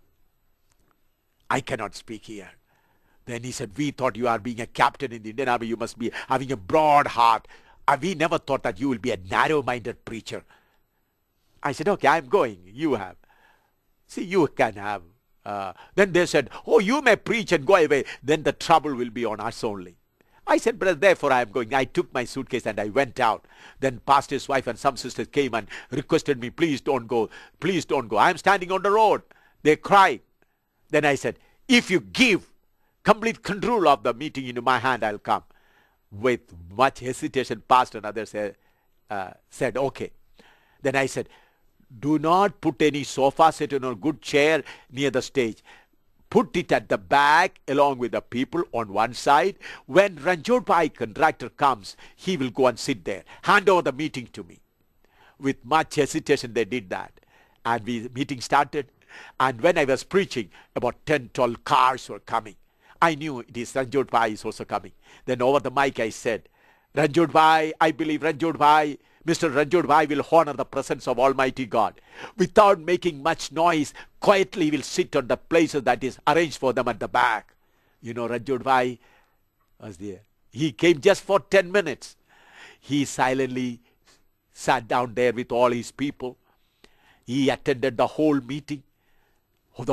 I cannot speak here. Then he said, we thought you are being a captain in the Indian Army, you must be having a broad heart. We never thought that you will be a narrow-minded preacher. I said, okay, I'm going. You have. See, you can have. Then they said, oh, you may preach and go away. Then the trouble will be on us only. I said, brother, therefore I am going. I took my suitcase and I went out. Then pastor's wife and some sisters came and requested me, please don't go. Please don't go. I am standing on the road. They cried. Then I said, if you give complete control of the meeting into my hand, I'll come. With much hesitation, pastor and others said, okay. Then I said, do not put any sofa set or good chair near the stage. Put it at the back along with the people on one side. When Ranjit Bhai contractor comes, he will go and sit there. Hand over the meeting to me. With much hesitation, they did that. And the meeting started. And when I was preaching, about 10, 12 cars were coming. I knew it is Ranjit Bhai is also coming. Then over the mic I said, Ranjit Bhai, I believe Ranjit Bhai, Mr. Ranjit Bhai will honor the presence of Almighty God. Without making much noise, quietly will sit on the places that is arranged for them at the back. You know, Ranjit Bhai was there. He came just for 10 minutes. He silently sat down there with all his people. He attended the whole meeting. And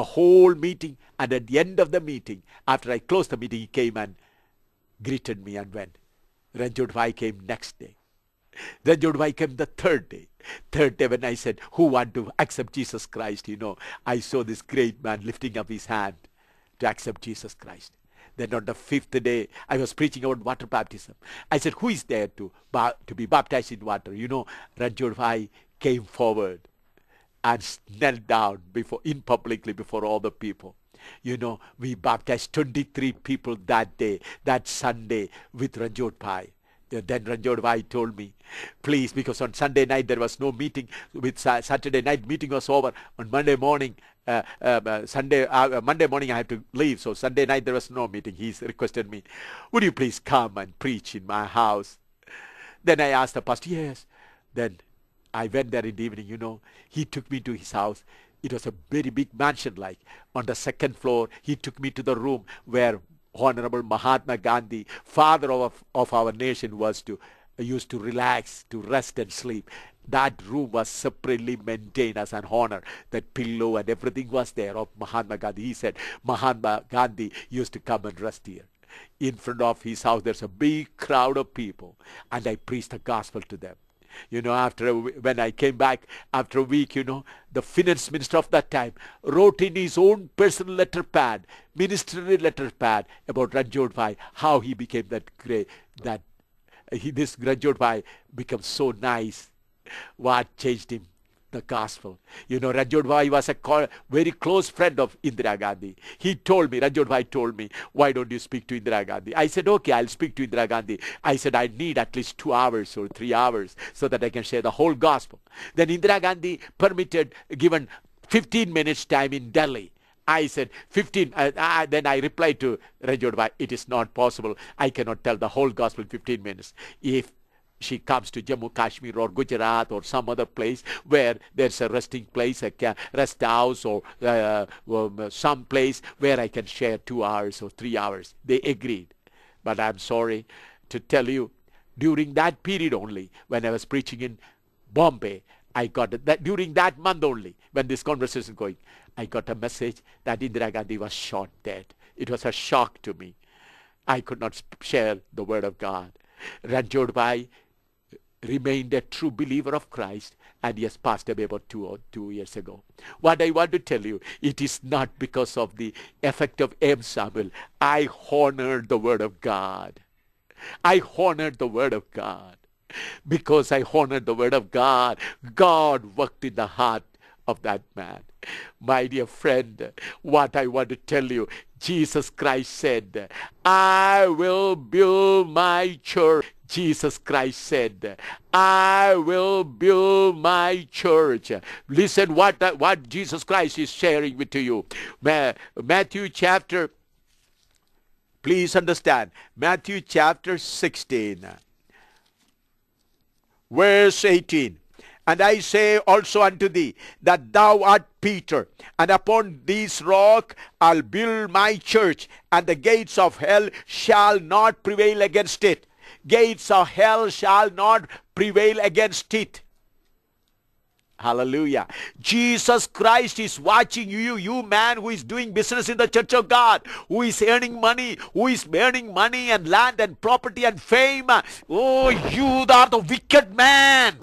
at the end of the meeting, after I closed the meeting, he came and greeted me and went. Ranjit Bhai came next day. Ranjit Bhai came the third day. Third day when I said, who want to accept Jesus Christ? You know, I saw this great man lifting up his hand to accept Jesus Christ. Then on the fifth day, I was preaching about water baptism. I said, who is there to be baptized in water? You know, Ranjit Bhai came forward and knelt down publicly before all the people. You know, we baptized 23 people that day, that Sunday, with Ranjit Bhai. Then Ranjit Bhai told me, please, because on Sunday night there was no meeting. With Saturday night meeting was over. On Monday morning, Monday morning I had to leave. So Sunday night there was no meeting. He requested me, would you please come and preach in my house? Then I asked the pastor, yes. Then I went there in the evening, you know. He took me to his house. It was a very big mansion, like on the second floor. He took me to the room where Honorable Mahatma Gandhi, father of our nation, used to relax, to rest and sleep. That room was separately maintained as an honor. That pillow and everything was there of Mahatma Gandhi. He said Mahatma Gandhi used to come and rest here. In front of his house, there's a big crowd of people, and I preached the gospel to them. You know, when I came back after a week, you know, the finance minister of that time wrote in his own personal letterpad, ministerial letterpad, about Ranjit Bhai, how he became that great, this Ranjit Bhai became so nice. What changed him? The gospel. You know, Ranjit Bhai was a very close friend of Indira Gandhi. Ranjit Bhai told me, why don't you speak to Indira Gandhi? I said, okay, I'll speak to Indira Gandhi. I said, I need at least 2 hours or 3 hours so that I can share the whole gospel. Then Indira Gandhi given 15 minutes time in Delhi. I said, 15. Then I replied to Ranjit Bhai, it is not possible. I cannot tell the whole gospel in 15 minutes. If she comes to Jammu, Kashmir or Gujarat or some other place where there's a resting place, a rest house or some place where I can share 2 hours or 3 hours. They agreed. But I'm sorry to tell you, during that period only, when I was preaching in Bombay, I got that during that month only, when this conversation is going, I got a message that Indira Gandhi was shot dead. It was a shock to me. I could not share the word of God. Ranjit Bhai remained a true believer of Christ, and he has passed away about 2 years ago. What I want to tell you, it is not because of the effect of M. Samuel. I honored the word of God. I honored the word of God. Because I honored the word of God, God worked in the heart of that man. My dear friend, what I want to tell you, Jesus Christ said, I will build my church. Jesus Christ said, I will build my church. Listen what Jesus Christ is sharing with you. Matthew chapter, please understand, Matthew chapter 16. Verse 18, and I say also unto thee, that thou art Peter, and upon this rock I'll build my church, and the gates of hell shall not prevail against it. Gates of hell shall not prevail against it. Hallelujah. Jesus Christ is watching you, you man who is doing business in the church of God, who is earning money and land and property and fame. Oh, you are the wicked man.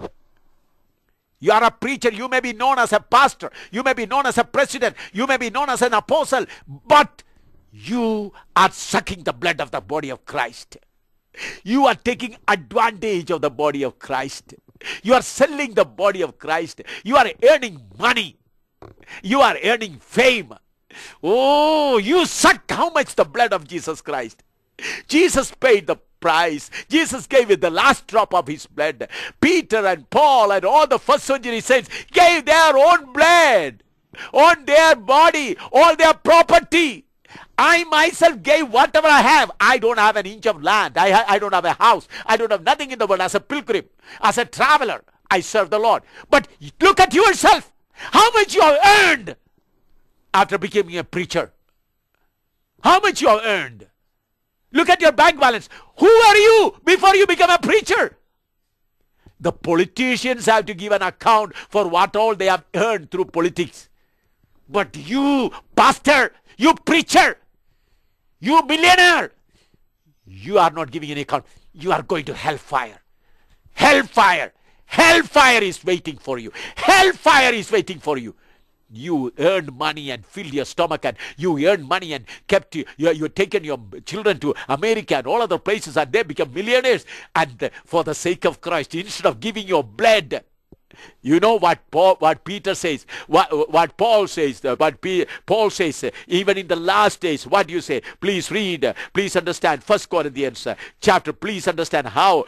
You are a preacher. You may be known as a pastor. You may be known as a president. You may be known as an apostle. But you are sucking the blood of the body of Christ. You are taking advantage of the body of Christ. You are selling the body of Christ. You are earning money. You are earning fame. Oh, you suck how much the blood of Jesus Christ. Jesus paid the price. Jesus gave it the last drop of his blood. Peter and Paul and all the first century saints gave their own blood on their body, all their property. I myself gave whatever I have. I don't have an inch of land. I don't have a house. I don't have nothing in the world. As a pilgrim, as a traveler, I serve the Lord. But look at yourself. How much you have earned after becoming a preacher? How much you have earned? Look at your bank balance. Who are you before you become a preacher? The politicians have to give an account for what all they have earned through politics. But you, pastor, you preacher, you millionaire, you are not giving any account. You are going to hellfire. Hellfire. Hellfire is waiting for you. Hellfire is waiting for you. You earned money and filled your stomach, and you earned money and kept you taken your children to America and all other places, and they become millionaires. And for the sake of Christ, instead of giving your blood, you know what Peter says, what Paul says, Paul says, even in the last days, what do you say? Please read, please understand 1 Corinthians chapter, please understand how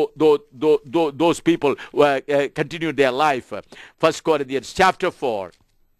those people continued their life. 1 Corinthians chapter 4.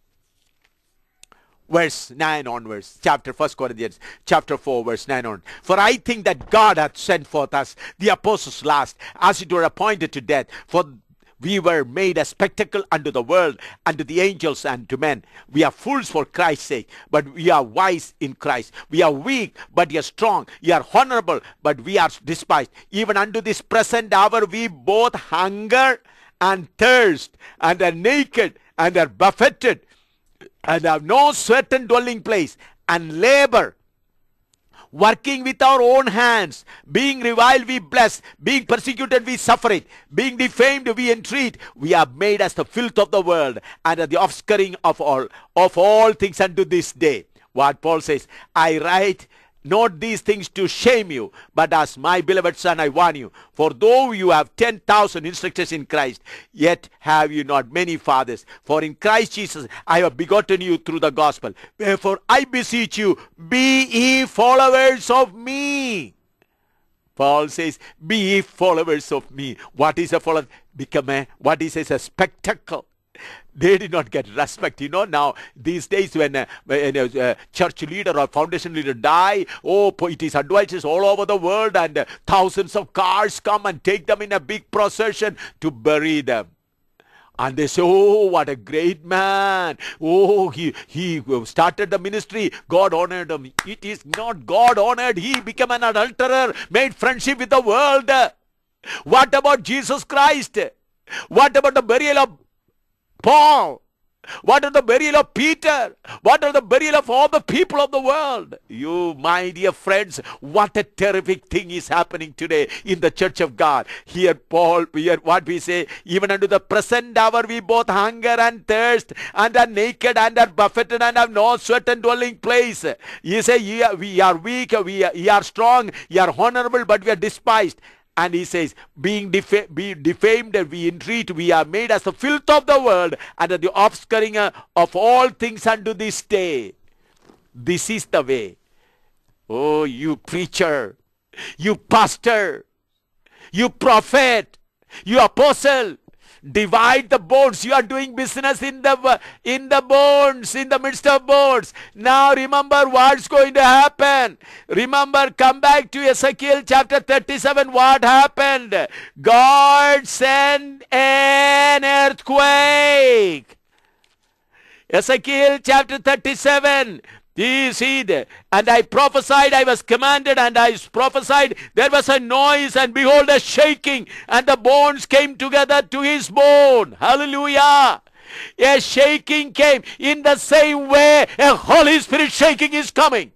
Verse 9 onwards, 1 Corinthians chapter 4, verse 9 on. For I think that God hath sent forth us, the apostles last, as it were appointed to death. For we were made a spectacle unto the world, unto the angels, and to men. We are fools for Christ's sake, but we are wise in Christ. We are weak, but ye are strong. Ye are honorable, but we are despised. Even unto this present hour we both hunger and thirst, and are naked, and are buffeted, and have no certain dwelling place, and labor, working with our own hands. Being reviled we bless, being persecuted we suffer it, being defamed we entreat. We are made as the filth of the world, and are the offscouring of all things unto this day. What Paul says, I write not these things to shame you, but as my beloved son I warn you. For though you have 10,000 instructors in Christ, yet have you not many fathers. For in Christ Jesus I have begotten you through the gospel. Wherefore I beseech you, be ye followers of me. Paul says, be ye followers of me. What is a follower? Become what he says, a spectacle. They did not get respect. You know, now these days when a church leader or foundation leader die, it is advices all over the world, and thousands of cars come and take them in a big procession to bury them. And they say, oh, what a great man. Oh, he started the ministry. God honored him. It is not God honored. He became an adulterer, made friendship with the world. What about Jesus Christ? What about the burial of Paul? What of the burial of Peter? What of the burial of all the people of the world? You, my dear friends, what a terrific thing is happening today in the church of God. Here Paul, here what we say, even unto the present hour we both hunger and thirst, and are naked and are buffeted and have no certain dwelling place. He say, we are weak, we are strong, we are honorable, but we are despised. And he says, being defamed, we entreat, we are made as the filth of the world, and the offscouring of all things unto this day. This is the way. Oh, you preacher, you pastor, you prophet, you apostle, divide the bones. You are doing business in the bones, in the midst of bones. Now remember what's going to happen. Remember, come back to Ezekiel chapter 37. What happened? God sent an earthquake. Ezekiel chapter 37. He said, and I prophesied, I was commanded, and I prophesied. There was a noise, and behold, a shaking, and the bones came together to his bone. Hallelujah. A shaking came. In the same way, a Holy Spirit shaking is coming.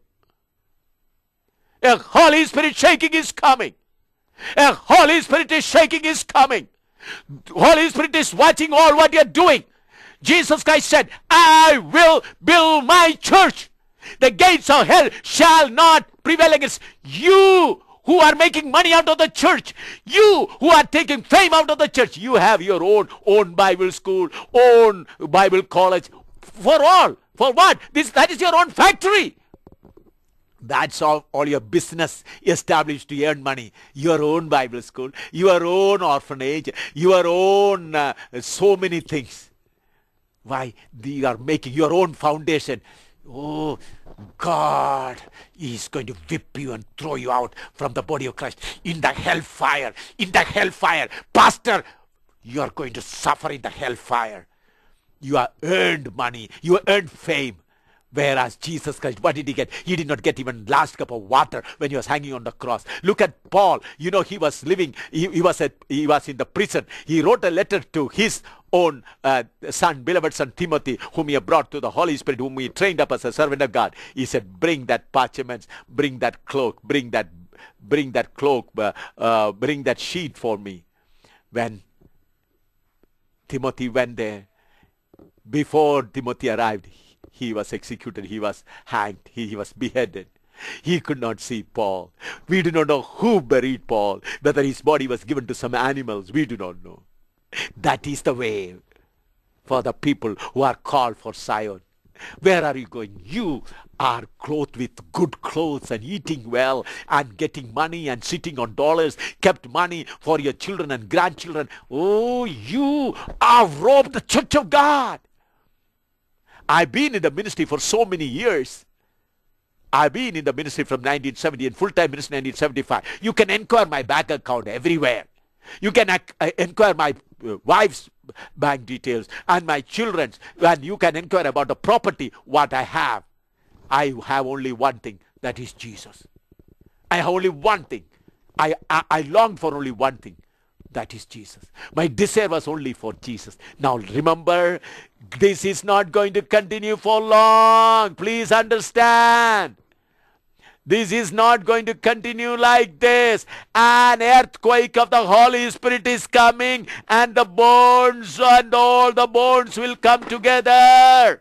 A Holy Spirit shaking is coming. A Holy Spirit is shaking is coming. Holy Spirit is watching all what you're doing. Jesus Christ said, I will build my church. The gates of hell shall not prevail against you who are making money out of the church. You who are taking fame out of the church. You have your own Bible school, own Bible college. For all. For what? That is your own factory. That's all your business established to earn money. Your own Bible school, your own orphanage, your own so many things. Why? You are making your own foundation. Oh, God is going to whip you and throw you out from the body of Christ in the hellfire. In the hellfire. Pastor, you are going to suffer in the hellfire. You have earned money. You earned fame. Whereas Jesus Christ, what did he get? He did not get even last cup of water when he was hanging on the cross. Look at Paul. You know, he was living, he was in the prison. He wrote a letter to his own son, beloved son Timothy, whom he had brought to the Holy Spirit, whom he trained up as a servant of God. He said, bring that parchment, bring that cloak, bring that sheet for me. When Timothy went there, before Timothy arrived, he was executed, he was hanged, he was beheaded. He could not see Paul. We do not know who buried Paul, whether his body was given to some animals, we do not know. That is the way for the people who are called for Zion. Where are you going? You are clothed with good clothes and eating well and getting money and sitting on dollars, kept money for your children and grandchildren. Oh, you are robbed the church of God. I've been in the ministry for so many years. I've been in the ministry from 1970 and full-time ministry 1975. You can inquire my bank account everywhere. You can inquire my wife's bank details and my children's, and you can inquire about the property, what I have. I have only one thing, that is Jesus. I have only one thing. I long for only one thing. That is Jesus. My desire was only for Jesus. Now remember, this is not going to continue for long. Please understand. This is not going to continue like this. An earthquake of the Holy Spirit is coming, and the bones and all the bones will come together.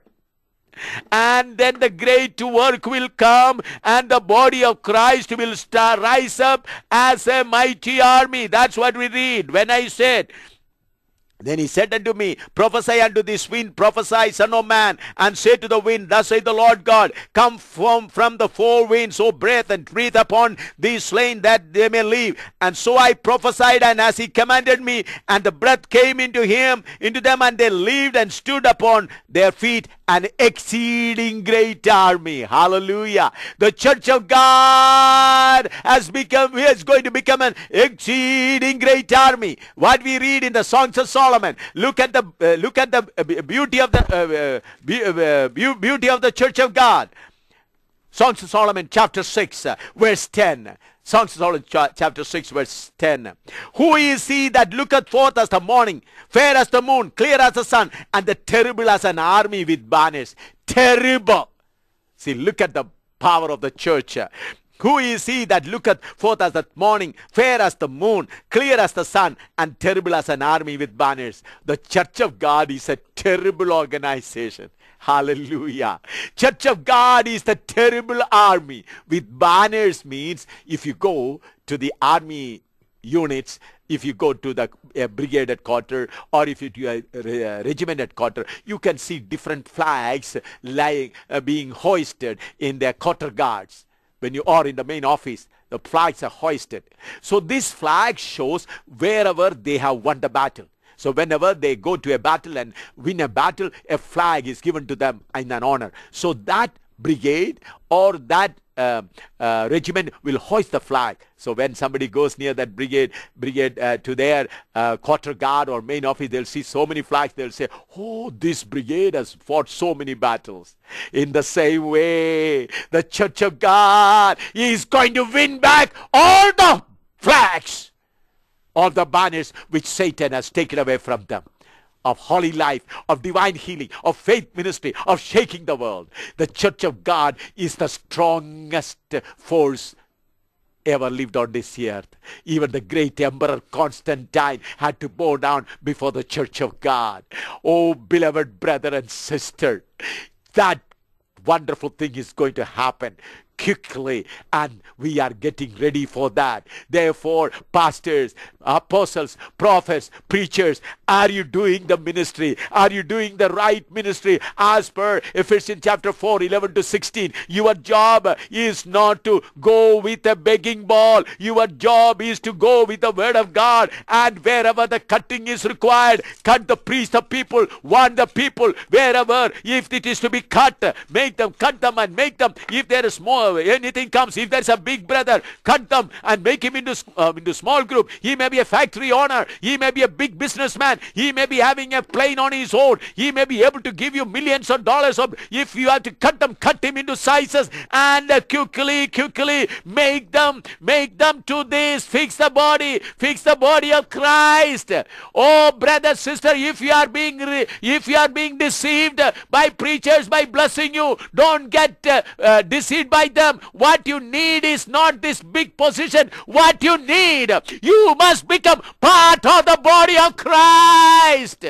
And then the great work will come, and the body of Christ will rise up as a mighty army. That's what we read. When I said, then he said unto me, prophesy unto this wind, prophesy, son of man, and say to the wind, thus saith the Lord God, come from the four winds, O breath, and breathe upon these slain, that they may live. And so I prophesied, and as he commanded me, and the breath came into them, and they lived and stood upon their feet, an exceeding great army. Hallelujah. The church of God is going to become an exceeding great army. What we read in the Songs of Solomon. Look at the beauty of the beauty of the church of God. Songs of Solomon chapter 6 verse 10. Songs of Solomon chapter 6 verse 10. Who is he that looketh forth as the morning, fair as the moon, clear as the sun, and the terrible as an army with banners? Terrible. See, look at the power of the church. Who is he that looketh forth as the morning, fair as the moon, clear as the sun, and terrible as an army with banners? The Church of God is a terrible organization. Hallelujah. Church of God is the terrible army. With banners means if you go to the army units, if you go to the brigade headquarters, or if you do a regiment headquarters, you can see different flags lying, being hoisted in their quarter guards. When you are in the main office, the flags are hoisted. So this flag shows wherever they have won the battle. So whenever they go to a battle and win a battle, a flag is given to them in an honor. So that brigade or that regiment will hoist the flag. So when somebody goes near that brigade to their quarter guard or main office, they'll see so many flags. They'll say, oh, this brigade has fought so many battles. In the same way, the Church of God is going to win back all the flags, all the banners which Satan has taken away from them, of holy life, of divine healing, of faith ministry, of shaking the world. The Church of God is the strongest force ever lived on this earth. Even the great Emperor Constantine had to bow down before the Church of God. Oh, beloved brother and sister, that wonderful thing is going to happen quickly, and we are getting ready for that. Therefore, pastors, apostles, prophets, preachers, are you doing the ministry? Are you doing the right ministry? As per Ephesians chapter 4, 11 to 16, your job is not to go with a begging ball. Your job is to go with the word of God, and wherever the cutting is required, cut the priest, the people, warn the people. Wherever, if it is to be cut, make them, cut them and make them. If there is more, anything comes, if there's a big brother, cut them and make him into small group. He may be a factory owner, he may be a big businessman, he may be having a plane on his own, he may be able to give you millions of dollars. If you have to cut them, cut him into sizes, and quickly make them to this. Fix the body of Christ. Oh, brother, sister, if you are being deceived by preachers by blessing you, don't get deceived by them. What you need is not this big position. What you need, you must become part of the body of Christ.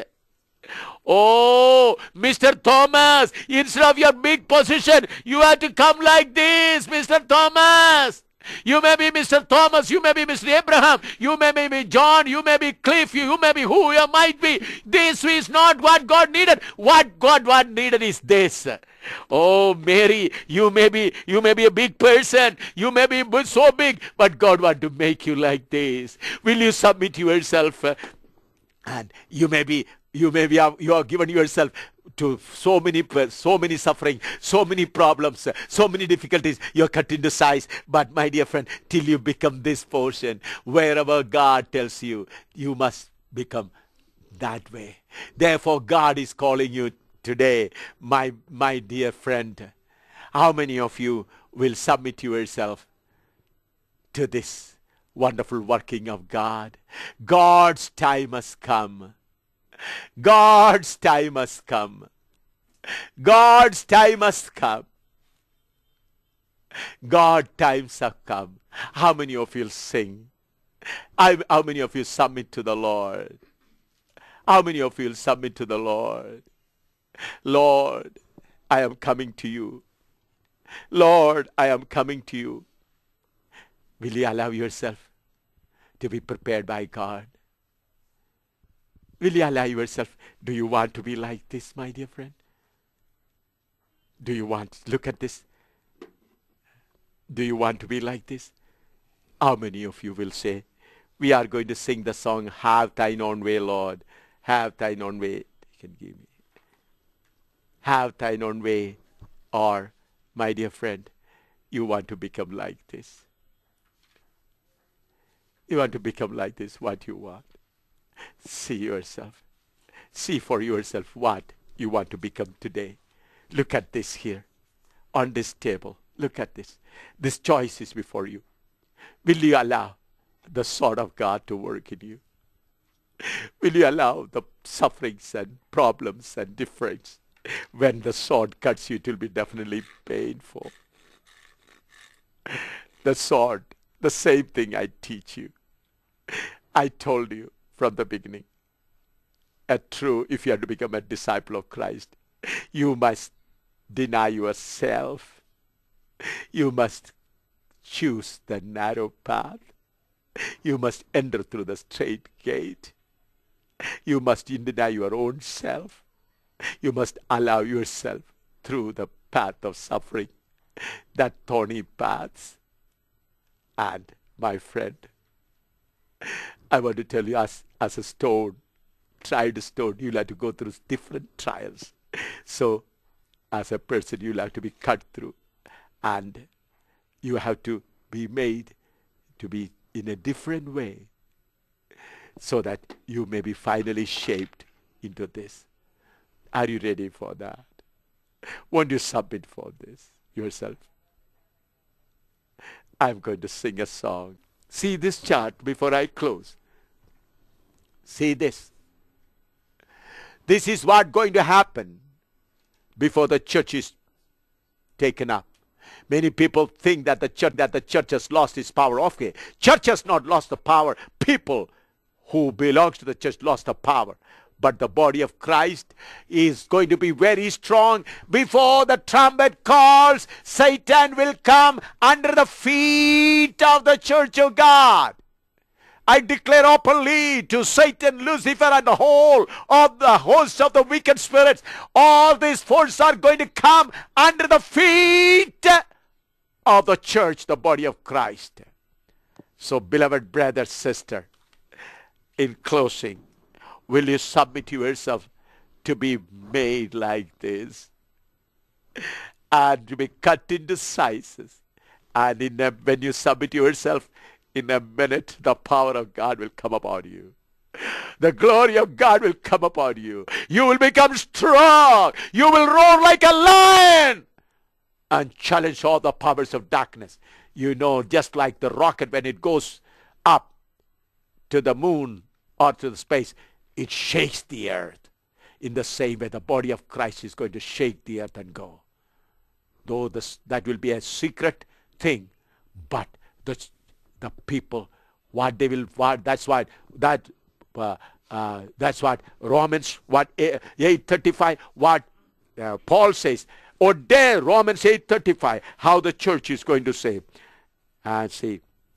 Oh, Mr. Thomas, instead of your big position, you have to come like this, Mr. Thomas. You may be Mr. Thomas, you may be Mr. Abraham, you may be John, you may be Cliff, you may be who you might be. This is not what God needed. What God needed is this. Oh, Mary, you may be a big person, you may be so big, but God wants to make you like this. Will you submit yourself? And you are given yourself to so many suffering, so many problems, so many difficulties. You're cut into size. But my dear friend, till you become this portion, wherever God tells you, you must become that way. Therefore, God is calling you today, my dear friend. How many of you will submit yourself to this wonderful working of God? God's time has come. God's time has come. God's time has come. God's times have come. How many of you will sing? How many of you submit to the Lord? How many of you will submit to the Lord? Lord, I am coming to you. Lord, I am coming to you. Will you allow yourself to be prepared by God? Will you allow yourself? Do you want to be like this, my dear friend? Do you want? Look at this. Do you want to be like this? How many of you will say, we are going to sing the song, Have Thine Own Way, Lord. Have Thine Own Way. You can give me. Have Thine Own Way. Or, my dear friend, you want to become like this. You want to become like this, what you want. See yourself. See for yourself what you want to become today. Look at this here on this table. Look at this. This choice is before you. Will you allow the sword of God to work in you? Will you allow the sufferings and problems and difference? When the sword cuts you, it will be definitely painful. The sword, the same thing I teach you. I told you from the beginning. If you are to become a disciple of Christ, you must deny yourself. You must choose the narrow path. You must enter through the straight gate. You must deny your own self. You must allow yourself through the path of suffering, that thorny paths. And my friend, I want to tell you, as a stone, tried stone, you'll have to go through different trials. So as a person, you'll have to be cut through, and you have to be made to be in a different way, so that you may be finally shaped into this. Are you ready for that? Won't you submit for this yourself? I'm going to sing a song. See this chart before I close. See this. This is what's going to happen before the church is taken up. Many people think that the church has lost its power. Okay, church has not lost the power. People who belongs to the church lost the power. But the body of Christ is going to be very strong. Before the trumpet calls, Satan will come under the feet of the church of God. I declare openly to Satan, Lucifer, and the whole of the host of the wicked spirits, all these forces are going to come under the feet of the church, the body of Christ. So, beloved brother, sister, in closing, will you submit yourself to be made like this, and to be cut into sizes? And when you submit yourself, in a minute, the power of God will come upon you. The glory of God will come upon you. You will become strong. You will roar like a lion and challenge all the powers of darkness. You know, just like the rocket, when it goes up to the moon or to the space, it shakes the earth. In the same way, the body of Christ is going to shake the earth and go. Though that will be a secret thing, but the people, that's what Romans 8:35, what Paul says. Or there, Romans 8:35, how the church is going to say. And see,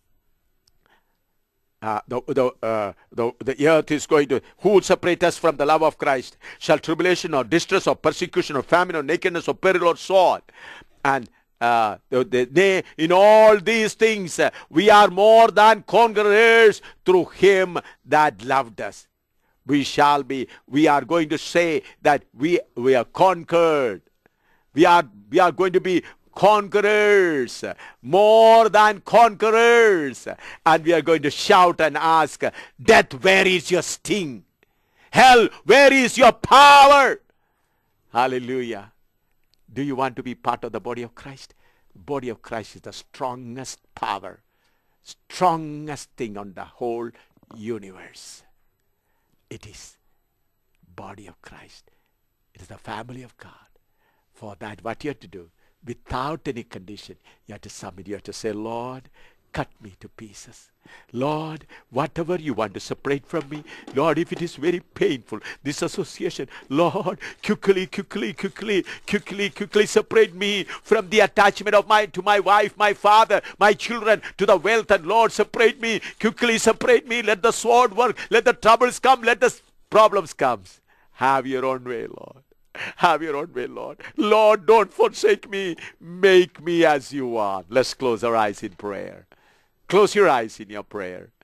the earth is going to, who will separate us from the love of Christ? Shall tribulation or distress or persecution or famine or nakedness or peril or sword? And in all these things, we are more than conquerors through him that loved us. We are going to say that we are conquered. We are going to be conquerors, more than conquerors. And we are going to shout and ask, death, where is your sting? Hell, where is your power? Hallelujah. Do you want to be part of the body of Christ? The body of Christ is the strongest power, strongest thing on the whole universe. It is body of Christ. It is the family of God. For that, what you have to do, without any condition, you have to submit. You have to say, Lord, cut me to pieces. Lord, whatever you want to separate from me, Lord, if it is very painful, this association, Lord, quickly separate me from the attachment of to my wife, my father, my children, to the wealth, and Lord, separate me, quickly separate me. Let the sword work, let the troubles come, let the problems come. Have your own way, Lord. Have your own way, Lord. Lord, don't forsake me. Make me as you are. Let's close our eyes in prayer. Close your eyes in your prayer.